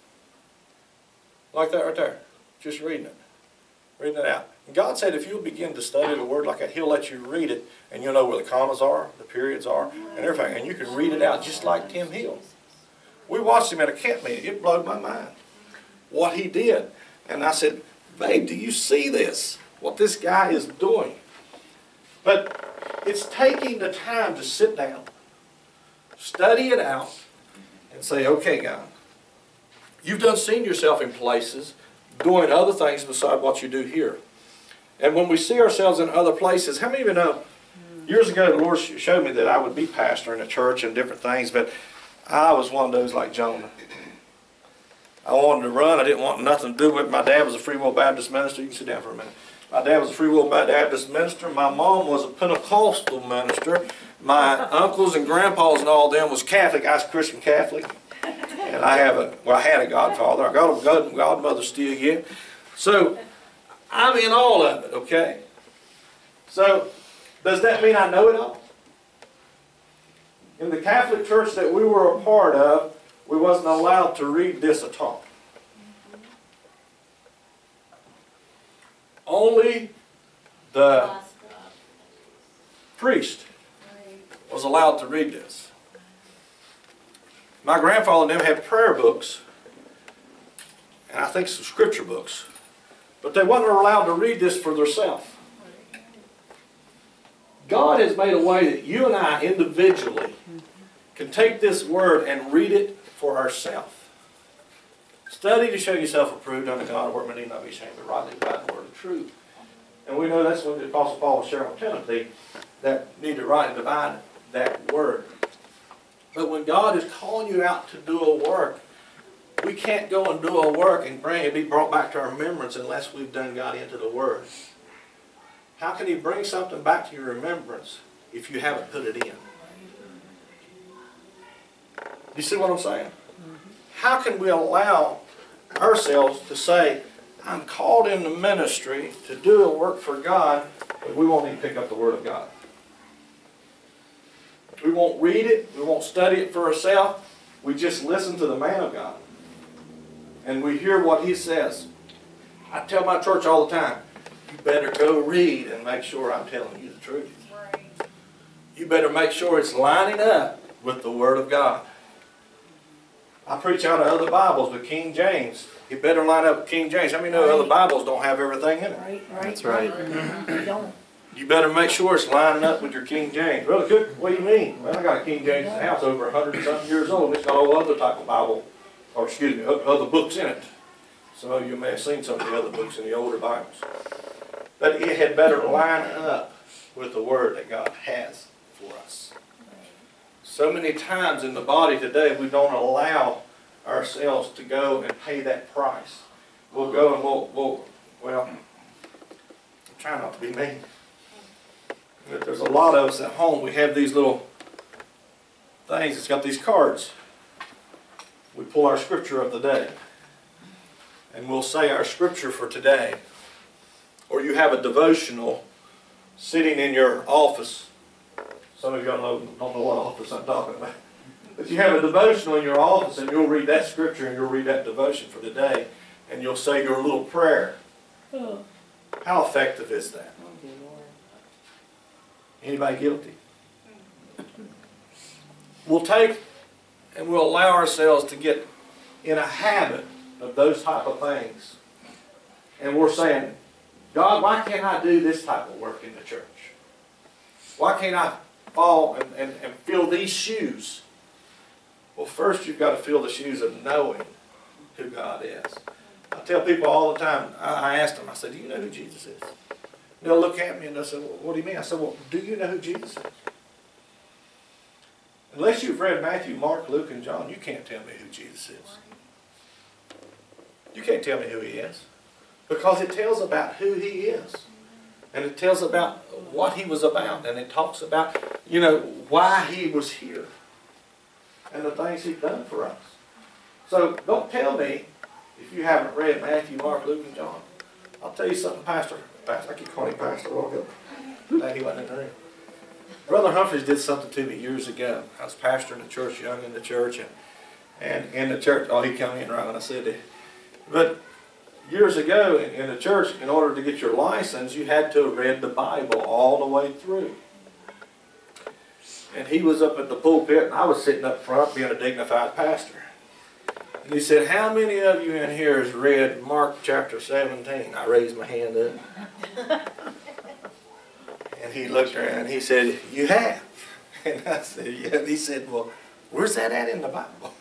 Like that right there. Just reading it. Reading it out. And God said if you'll begin to study the Word like that, He'll let you read it, and you'll know where the commas are, the periods are, and everything. And you can read it out just like Tim Hill. We watched him at a camp meeting. It blew my mind what he did. And I said, babe, do you see this? What this guy is doing? But it's taking the time to sit down, study it out, and say, okay, God, you've done seen yourself in places doing other things beside what you do here. And when we see ourselves in other places, how many of you know, years ago the Lord showed me that I would be pastor in a church and different things, but I was one of those like Jonah. I wanted to run. I didn't want nothing to do with it. My dad was a Free Will Baptist minister. You can sit down for a minute. My dad was a Free Will Baptist minister. My mom was a Pentecostal minister. My uncles and grandpas and all them was Catholic. I was Christian Catholic. And I had a godfather. I got a godmother still yet. So I'm in all of it, okay? So does that mean I know it all? In the Catholic Church that we were a part of, we wasn't allowed to read this at all. Only the priest was allowed to read this. My grandfather and them had prayer books, and I think some scripture books, but they weren't allowed to read this for themselves. God has made a way that you and I individually can take this word and read it for ourselves. Study to show yourself approved unto God, a workman need not be ashamed, but rightly divide the word of truth. And we know that's what the Apostle Paul was sharing with Timothy, that need to rightly divide that word. But when God is calling you out to do a work, we can't go and do a work and be brought back to our remembrance unless we've done God into the Word. How can He bring something back to your remembrance if you haven't put it in? You see what I'm saying? How can we allow ourselves to say, I'm called into ministry to do a work for God, but we won't even pick up the Word of God? We won't read it. We won't study it for ourselves. We just listen to the man of God. And we hear what he says. I tell my church all the time, you better go read and make sure I'm telling you the truth. You better make sure it's lining up with the Word of God. I preach out of other Bibles, but King James, you better line up with King James. How many know other Bibles don't have everything in it? Right. That's right. They don't. you better make sure it's lining up with your King James. Brother Cook, what do you mean? Well, I got a King James in the house over 100 and something years old. It's got all other type of Bible, or excuse me, other books in it. Some of you may have seen some of the other books in the older Bibles. But it had better line up with the Word that God has for us. So many times in the body today, we don't allow ourselves to go and pay that price. We'll go and well, I'm trying not to be mean. But there's a lot of us at home, we have these little things, it's got these cards. We pull our scripture of the day. And we'll say our scripture for today. Or you have a devotional sitting in your office. Some of y'all don't know what office I'm talking about. But you have a devotional in your office and you'll read that scripture and you'll read that devotion for the day. And you'll say your little prayer. How effective is that? Anybody guilty? We'll take and we'll allow ourselves to get in a habit of those type of things. And we're saying, God, why can't I do this type of work in the church? Why can't I fall and fill these shoes? Well, first you've got to fill the shoes of knowing who God is. I tell people all the time, I ask them, I said, do you know who Jesus is? And they'll look at me and they'll say, well, what do you mean? I said, well, do you know who Jesus is? Unless you've read Matthew, Mark, Luke, and John, you can't tell me who Jesus is. You can't tell me who He is. Because it tells about who He is. And it tells about what He was about. And it talks about, why He was here. And the things He's done for us. So don't tell me if you haven't read Matthew, Mark, Luke, and John. I'll tell you something, Pastor. I keep calling him Pastor. Glad he wasn't in the room. Brother Humphreys did something to me years ago. I was pastoring the church, young in the church, and in the church, he came in right when I said that. But years ago in the church, in order to get your license, you had to have read the Bible all the way through. And he was up at the pulpit, and I was sitting up front being a dignified pastor. And he said, how many of you in here has read Mark chapter 17? I raised my hand up. And he looked around and he said, you have? And I said, yeah. And he said, well, where's that at in the Bible?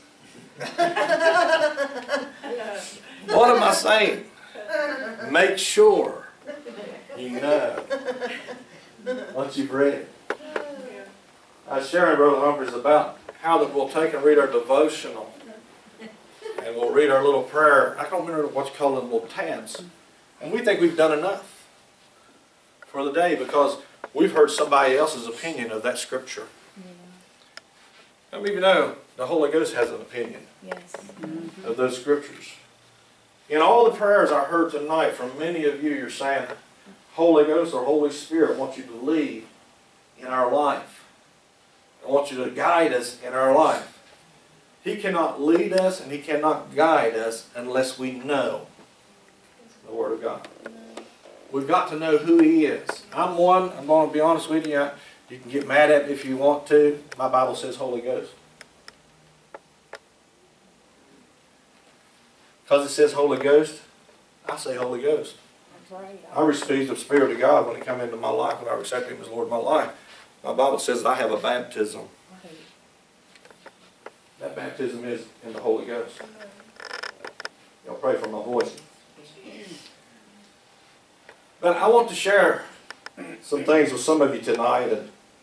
What am I saying? Make sure you know once you've read it. I was sharing, Brother Humphreys, about how that we'll take and read our devotional. And we'll read our little prayer. I don't remember what you call them, little tabs. And we think we've done enough for the day because we've heard somebody else's opinion of that scripture. How many of you know the Holy Ghost has an opinion of those scriptures? In all the prayers I heard tonight from many of you, you're saying, Holy Ghost or Holy Spirit wants you to lead in our life. I want you to guide us in our life. He cannot lead us and He cannot guide us unless we know the Word of God. We've got to know who He is. I'm going to be honest with you. You can get mad at me if you want to. My Bible says Holy Ghost. Because it says Holy Ghost, I say Holy Ghost. That's right. I receive the Spirit of God when He come into my life, when I accept Him as Lord of my life. My Bible says that I have a baptism. That baptism is in the Holy Ghost. Y'all pray for my voice. But I want to share some things with some of you tonight.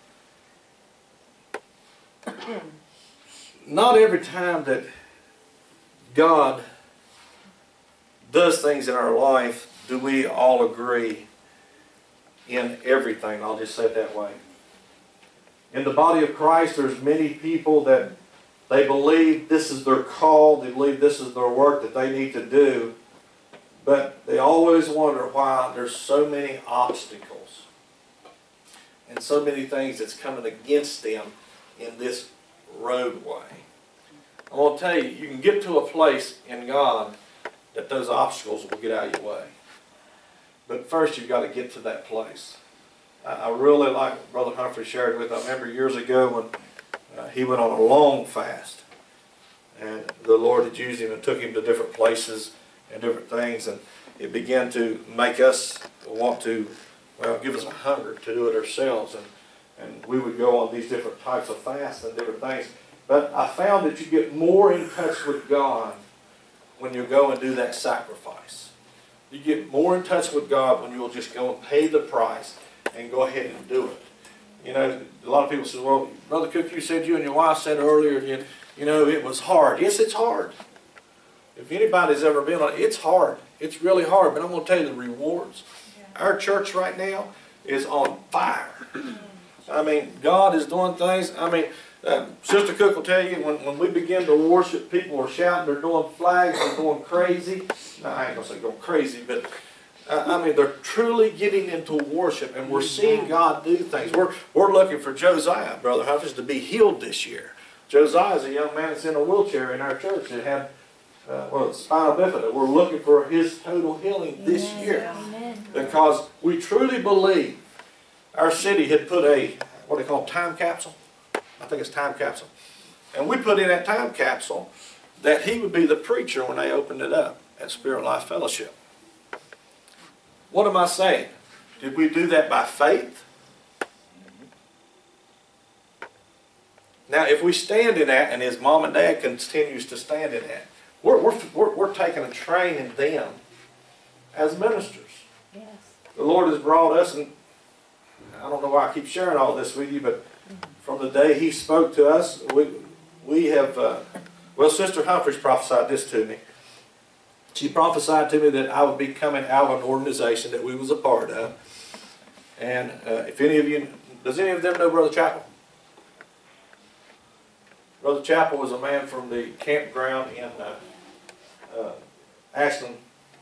And not every time that God does things in our life do we all agree in everything. I'll just say it that way. In the body of Christ, there's many people that they believe this is their call, they believe this is their work that they need to do, but they always wonder why there's so many obstacles and so many things that's coming against them in this roadway. I want to tell you, you can get to a place in God that those obstacles will get out of your way. But first you've got to get to that place. I really like what Brother Humphrey shared with. I remember years ago when he went on a long fast, and the Lord had used him and took him to different places and different things, and it began to make us want to well, give us a hunger to do it ourselves. And we would go on these different types of fasts and different things. But I found that you get more in touch with God when you go and do that sacrifice. You get more in touch with God when you'll just go and pay the price and go ahead and do it. You know, a lot of people say, well, Brother Cook, you said you and your wife said earlier, you know, it was hard. Yes, it's hard. If anybody's ever been on it, it's hard. It's really hard, but I'm going to tell you the rewards. Our church right now is on fire. I mean, God is doing things. I mean, Sister Cook will tell you, when we begin to worship, people are shouting, they're doing flags, they're going crazy. No, I ain't going to say going crazy, but I mean, they're truly getting into worship, and we're seeing God do things. We're looking for Josiah, Brother Humphreys, to be healed this year. Josiah is a young man that's in a wheelchair in our church that had spinal bifida. We're looking for his total healing this year. Amen. Because we truly believe our city had put a, what they call time capsule. I think it's time capsule. And we put in that time capsule that he would be the preacher when they opened it up at Spirit Life Fellowship. What am I saying? Did we do that by faith? Now, if we stand in that, and his mom and dad continues to stand in that, we're taking and training them as ministers. Yes. The Lord has brought us, and I don't know why I keep sharing all this with you, but from the day He spoke to us, we have, well, Sister Humphreys prophesied this to me. She prophesied to me that I would be coming out of an organization that we was a part of. And if any of you, does any of them know Brother Chappell? Brother Chappell was a man from the campground in Ashland,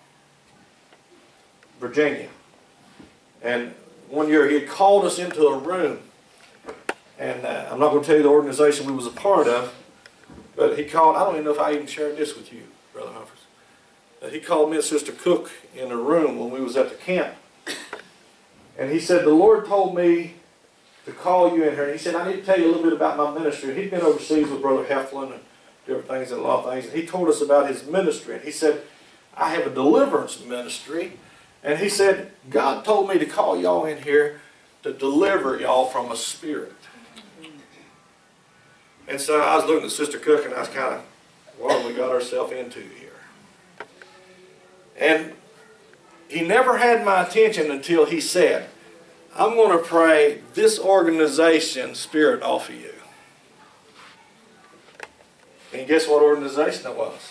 Virginia. And one year he had called us into a room, and I'm not going to tell you the organization we was a part of, but he called, I don't even know if I even shared this with you, Brother Humphreys. He called me and Sister Cook in a room when we was at the camp. And he said, the Lord told me to call you in here. And he said, I need to tell you a little bit about my ministry. He'd been overseas with Brother Heflin and different things and a lot of things. And he told us about his ministry. And he said, I have a deliverance ministry. And he said, God told me to call y'all in here to deliver y'all from a spirit. And so I was looking at Sister Cook and I was kind of, what have we got ourselves into here? And he never had my attention until he said, I'm going to pray this organization spirit off of you. And guess what organization it was?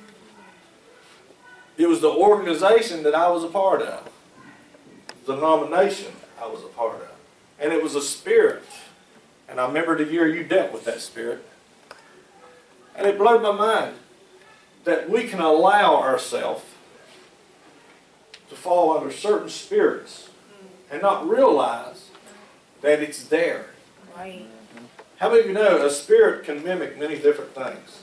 It was the organization that I was a part of. The denomination I was a part of. And it was a spirit. And I remember the year you dealt with that spirit. And it blew my mind that we can allow ourselves to fall under certain spirits and not realize that it's there. Right. How many of you know a spirit can mimic many different things?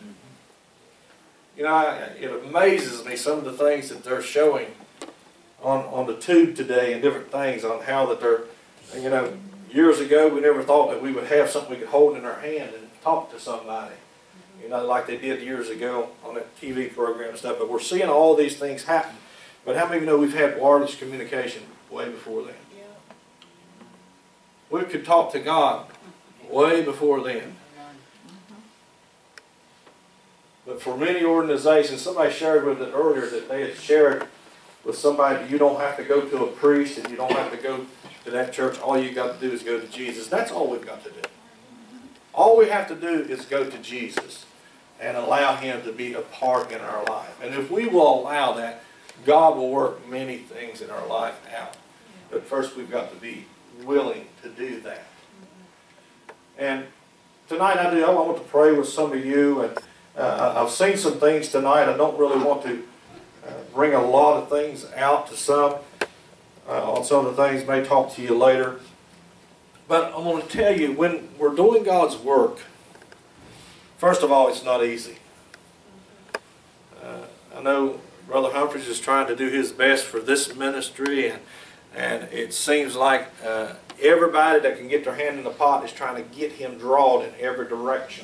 You know, it amazes me some of the things that they're showing on the tube today and different things on how that they're, you know, years ago we never thought that we would have something we could hold in our hand and talk to somebody. You know, like they did years ago on that TV program and stuff. But we're seeing all these things happen. But how many of you know we've had wireless communication way before then? Yeah. We could talk to God way before then. But for many organizations, somebody shared with it earlier that they had shared with somebody, you don't have to go to a priest and you don't have to go to that church. All you got to do is go to Jesus. That's all we've got to do. All we have to do is go to Jesus and allow Him to be a part in our life. And if we will allow that, God will work many things in our life out. But first we've got to be willing to do that. And tonight I want to pray with some of you. And I've seen some things tonight. I don't really want to bring a lot of things out to some. On some of the things, may talk to you later. But I want to tell you, when we're doing God's work, first of all, it's not easy. I know Brother Humphreys is trying to do his best for this ministry, and it seems like everybody that can get their hand in the pot is trying to get him drawn in every direction.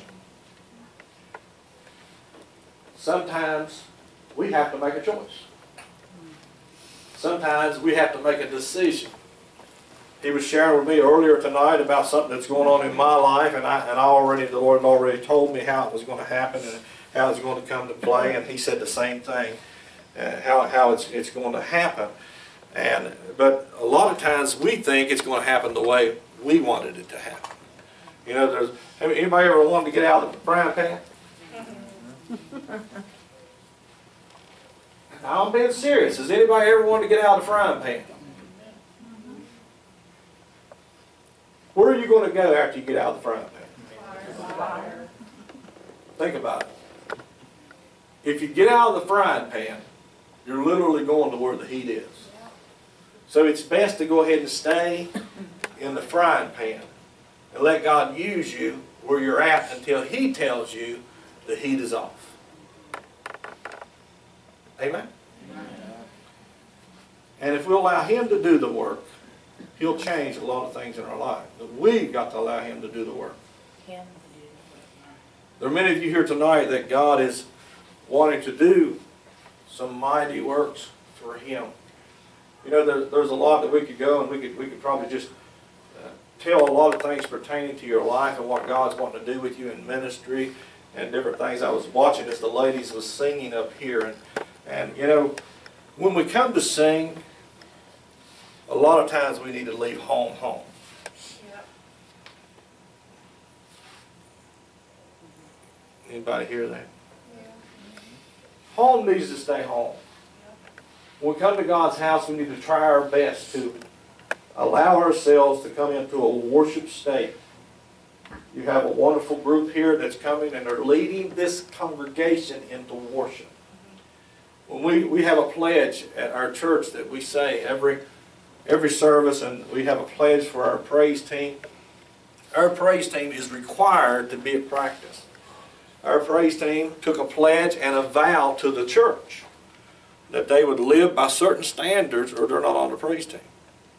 Sometimes we have to make a choice. Sometimes we have to make a decision. he was sharing with me earlier tonight about something that's going on in my life, and the Lord had already told me how it was going to happen and how it's going to come to play, and he said the same thing, how it's going to happen. But a lot of times we think it's going to happen the way we wanted it to happen. You know, anybody ever wanted to get out of the frying pan? I'm being serious. Has anybody ever wanted to get out of the frying pan? Where are you going to go after you get out of the frying pan? Think about it. If you get out of the frying pan, you're literally going to where the heat is. So it's best to go ahead and stay in the frying pan and let God use you where you're at until He tells you the heat is off. Amen? And if we allow Him to do the work, He'll change a lot of things in our life. But we've got to allow Him to do the work. There are many of you here tonight that God is wanting to do some mighty works for Him. You know, there's a lot that we could go and we could probably just tell a lot of things pertaining to your life and what God's wanting to do with you in ministry and different things. I was watching as the ladies was singing up here, and you know, when we come to sing, a lot of times we need to leave home. Yep. Anybody hear that? Yeah. Home needs to stay home. When we come to God's house, we need to try our best to allow ourselves to come into a worship state. You have a wonderful group here that's coming and they're leading this congregation into worship. When we have a pledge at our church that we say every service, and we have a pledge for our praise team. Our praise team is required to be at practice. Our praise team took a pledge and a vow to the church that they would live by certain standards or they're not on the praise team.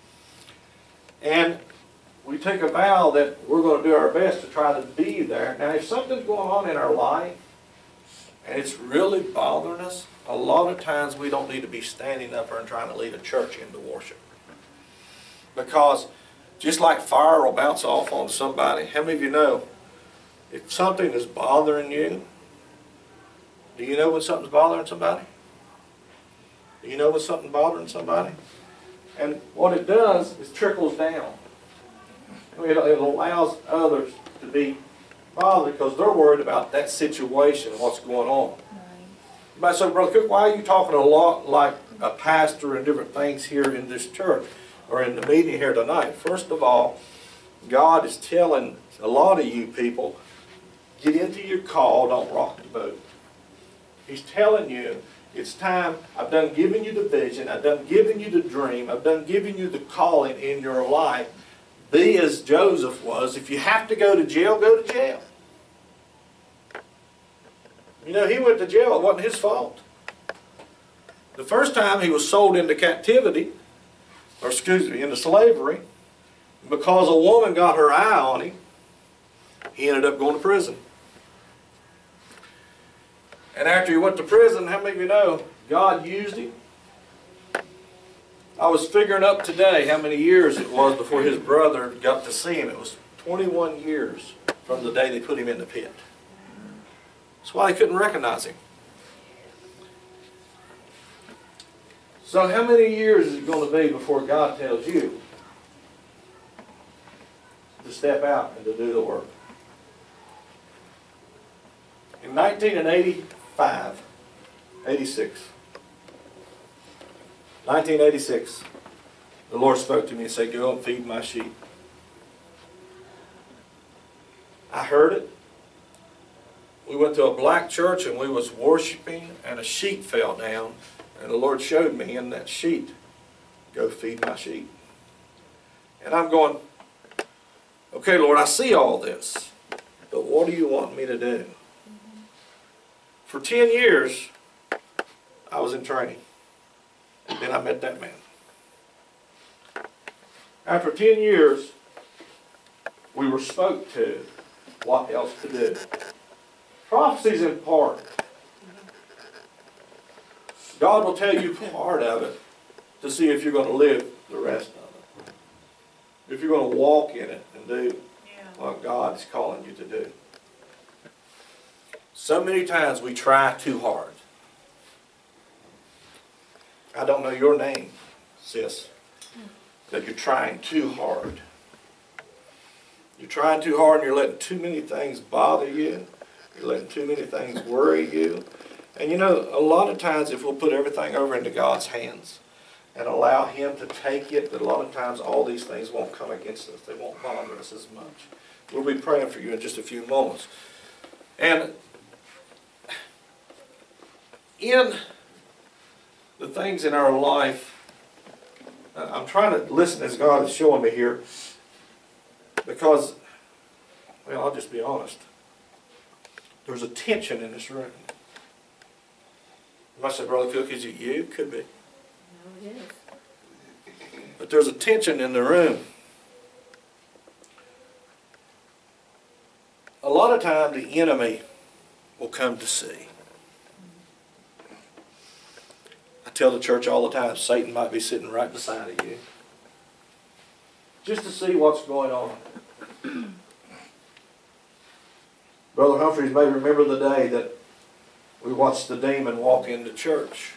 And we take a vow that we're going to do our best to try to be there. Now, if something's going on in our life and it's really bothering us, a lot of times we don't need to be standing up there and trying to lead a church into worship. Because just like fire will bounce off on somebody, how many of you know if something is bothering you, do you know when something's bothering somebody? Do you know when something's bothering somebody? And what it does is trickles down. It allows others to be bothered because they're worried about that situation and what's going on. But so, Brother Cook, why are you talking a lot like a pastor and different things here in this church or in the meeting here tonight? First of all, God is telling a lot of you people, get into your call, don't rock the boat. He's telling you, it's time. I've done given you the vision. I've done given you the dream. I've done given you the calling in your life. Be as Joseph was. If you have to go to jail, go to jail. You know, he went to jail. It wasn't his fault. The first time he was sold into captivity, or excuse me, into slavery, because a woman got her eye on him, he ended up going to prison. And after he went to prison, how many of you know God used him? I was figuring up today how many years it was before his brother got to see him. It was 21 years from the day they put him in the pit. That's why they couldn't recognize him. So how many years is it going to be before God tells you to step out and to do the work? In 1986, the Lord spoke to me and said, go and feed my sheep. I heard it. We went to a black church and we was worshiping and a sheet fell down and the Lord showed me in that sheet, go feed my sheep. And I'm going, okay, Lord, I see all this, but what do you want me to do? For 10 years, I was in training. And then I met that man. After 10 years, we were spoke to what else to do. Prophecy's in part. God will tell you part of it to see if you're going to live the rest of it. if you're going to walk in it and do Yeah. what God is calling you to do. So many times we try too hard. I don't know your name, sis, but you're trying too hard. You're trying too hard and you're letting too many things bother you. You're letting too many things worry you. And you know, a lot of times if we'll put everything over into God's hands and allow Him to take it, that a lot of times all these things won't come against us. They won't bother us as much. We'll be praying for you in just a few moments. And in the things in our life, I'm trying to listen as God is showing me here, because, well, I'll just be honest. There's a tension in this room. You might say, Brother Cook, is it you? Could be. No, it is. But there's a tension in the room. A lot of time the enemy will come to see. I tell the church all the time, Satan might be sitting right beside of you, just to see what's going on. Brother Humphreys may remember the day that we watched the demon walk into church.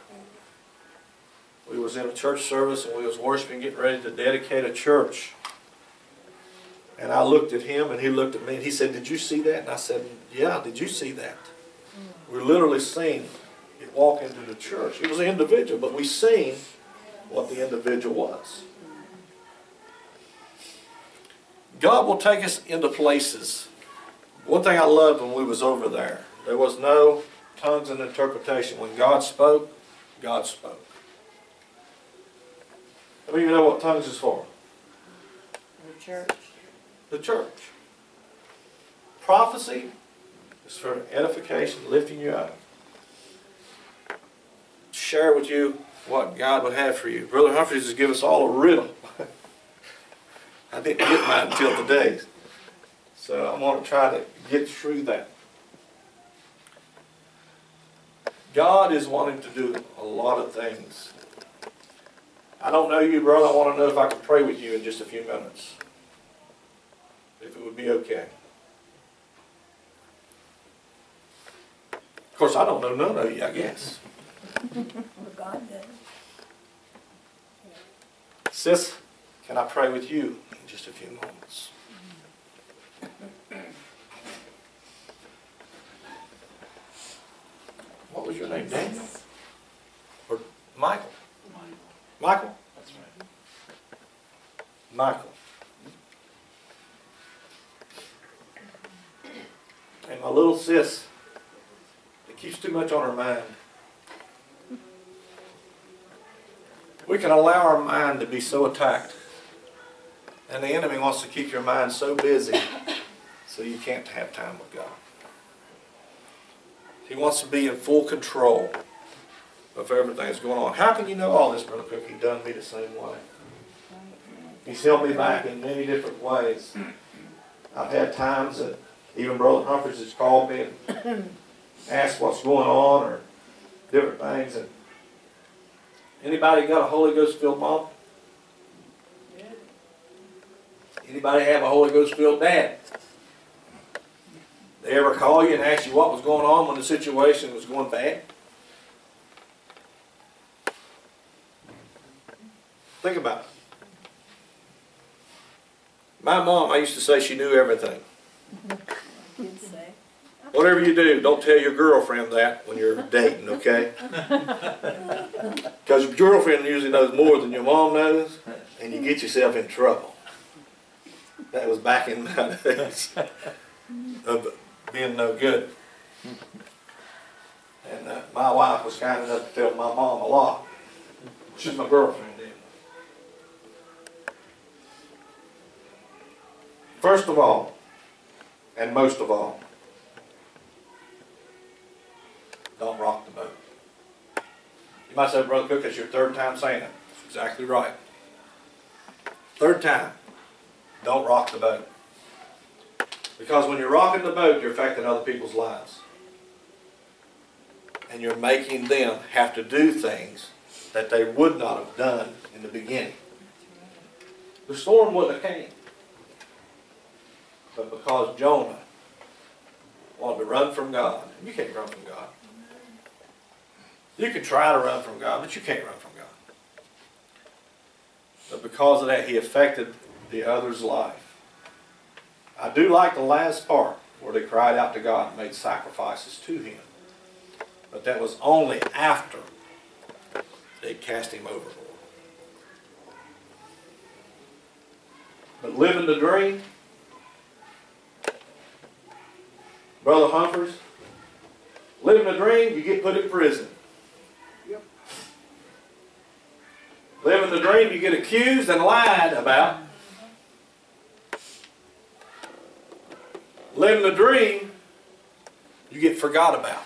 We was in a church service and we was worshiping, getting ready to dedicate a church. And I looked at him and he looked at me and he said, "Did you see that?" And I said, "Yeah, did you see that?" We literally seen it walk into the church. It was an individual, but we seen what the individual was. God will take us into places. One thing I loved when we was over there, there was no tongues and interpretation. When God spoke, God spoke. I mean, you know what tongues is for? The church. The church. Prophecy is for edification, lifting you up. Share with you what God would have for you. Brother Humphreys has given us all a riddle. I didn't get mine until today. So I'm going to try to get through that. God is wanting to do a lot of things. I don't know you, brother. I want to know if I can pray with you in just a few minutes. If it would be okay. Of course, I don't know none of you, I guess. Well, God does. Sis, can I pray with you in just a few moments? What was your name, Daniel? Or Michael? Michael? That's right. Michael. And my little sis, it keeps too much on her mind. We can allow our mind to be so attacked. And the enemy wants to keep your mind so busy so you can't have time with God. He wants to be in full control of everything that's going on. How can you know all this, Brother Cook? He done me the same way. He's held me back in many different ways. I've had times that even Brother Humphreys has called me and asked what's going on or different things. And anybody got a Holy Ghost filled mom? Anybody have a Holy Ghost filled dad? They ever call you and ask you what was going on when the situation was going bad? Think about it. My mom, I used to say she knew everything. You'd say. Whatever you do, don't tell your girlfriend that when you're dating, okay? Because your girlfriend usually knows more than your mom knows, and you get yourself in trouble. That was back in my days of being no good. And my wife was kind enough to tell my mom a lot. She's my girlfriend, then. First of all, and most of all, don't rock the boat. You might say, Brother Cook, that's your third time saying it. That's exactly right. Third time, don't rock the boat. Because when you're rocking the boat, you're affecting other people's lives. And you're making them have to do things that they would not have done in the beginning. the storm wouldn't have came. But because Jonah wanted to run from God, you can't run from God. You can try to run from God, but you can't run from God. But because of that, he affected the other's life. I do like the last part where they cried out to God and made sacrifices to him. But that was only after they cast him overboard. But living the dream, Brother Humphreys, living the dream, you get put in prison. Yep. Living the dream, you get accused and lied about. Living the dream, you get forgot about.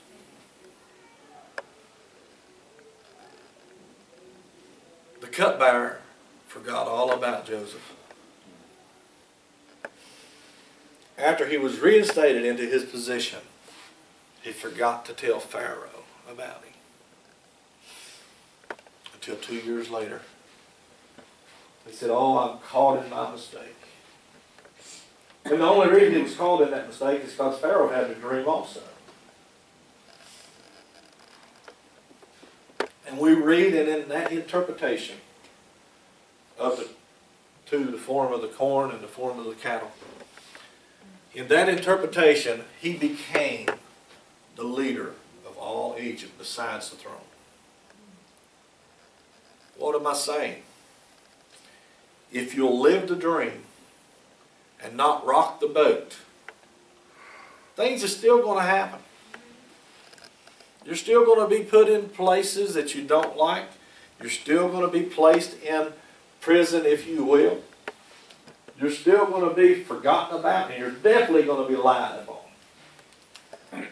The cupbearer forgot all about Joseph. After he was reinstated into his position, he forgot to tell Pharaoh about him. Until 2 years later, he said, "Oh, I'm caught in my mistake." And the only reason he was caught in that mistake is because Pharaoh had a dream also. And we read, and in that interpretation of the form of the corn and the form of the cattle, in that interpretation, he became the leader of all Egypt besides the throne. What am I saying? If you'll live the dream and not rock the boat, things are still going to happen. You're still going to be put in places that you don't like. You're still going to be placed in prison, if you will. You're still going to be forgotten about, and you're definitely going to be lied upon.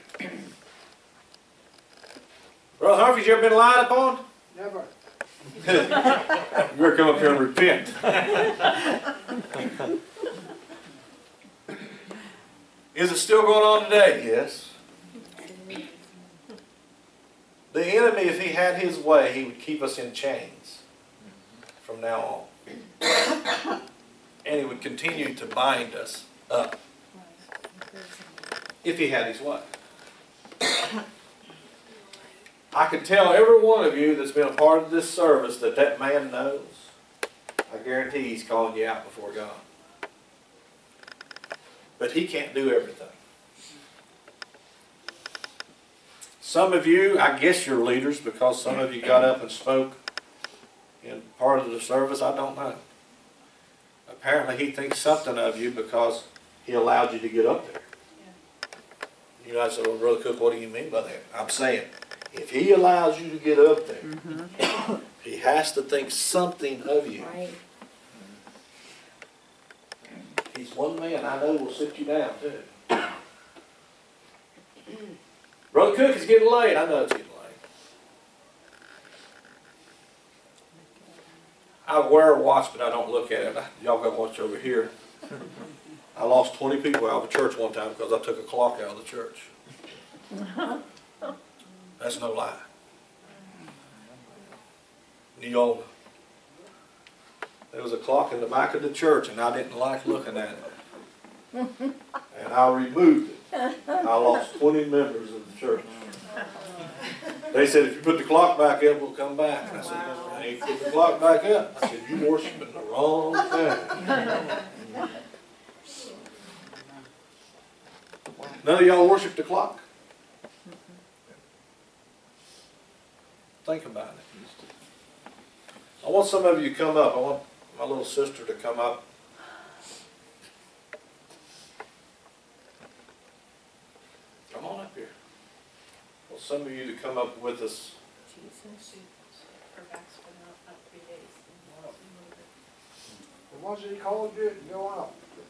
Brother Humphreys, you ever been lied upon? Never. You better come up here and repent. Is it still going on today? Yes. The enemy, if he had his way, he would keep us in chains from now on. And he would continue to bind us up if he had his way. I can tell every one of you that's been a part of this service that that man knows. I guarantee he's calling you out before God. But he can't do everything. Some of you, I guess you're leaders because some of you got up and spoke in part of the service. I don't know. Apparently he thinks something of you because he allowed you to get up there. You know, I said, "Well, Brother Cook, what do you mean by that?" I'm saying, if he allows you to get up there, he has to think something of you. Right. He's one man I know will sit you down too. Brother Cook, it's getting late. I know it's getting late. I wear a watch, but I don't look at it. Y'all got to watch over here. I lost 20 people out of the church one time because I took a clock out of the church. That's no lie. Neola. There was a clock in the back of the church, and I didn't like looking at it. And I removed it. I lost 20 members of the church. They said, "If you put the clock back up, we'll come back." And I said, "I ain't put the clock back up." I said, "You worshiping the wrong thing." None of y'all worship the clock? Think about it. I want some of you to come up. I want my little sister to come up. Come on up here. I want some of you to come up with us. Her back's been up 3 days. The ones that he called you, go up.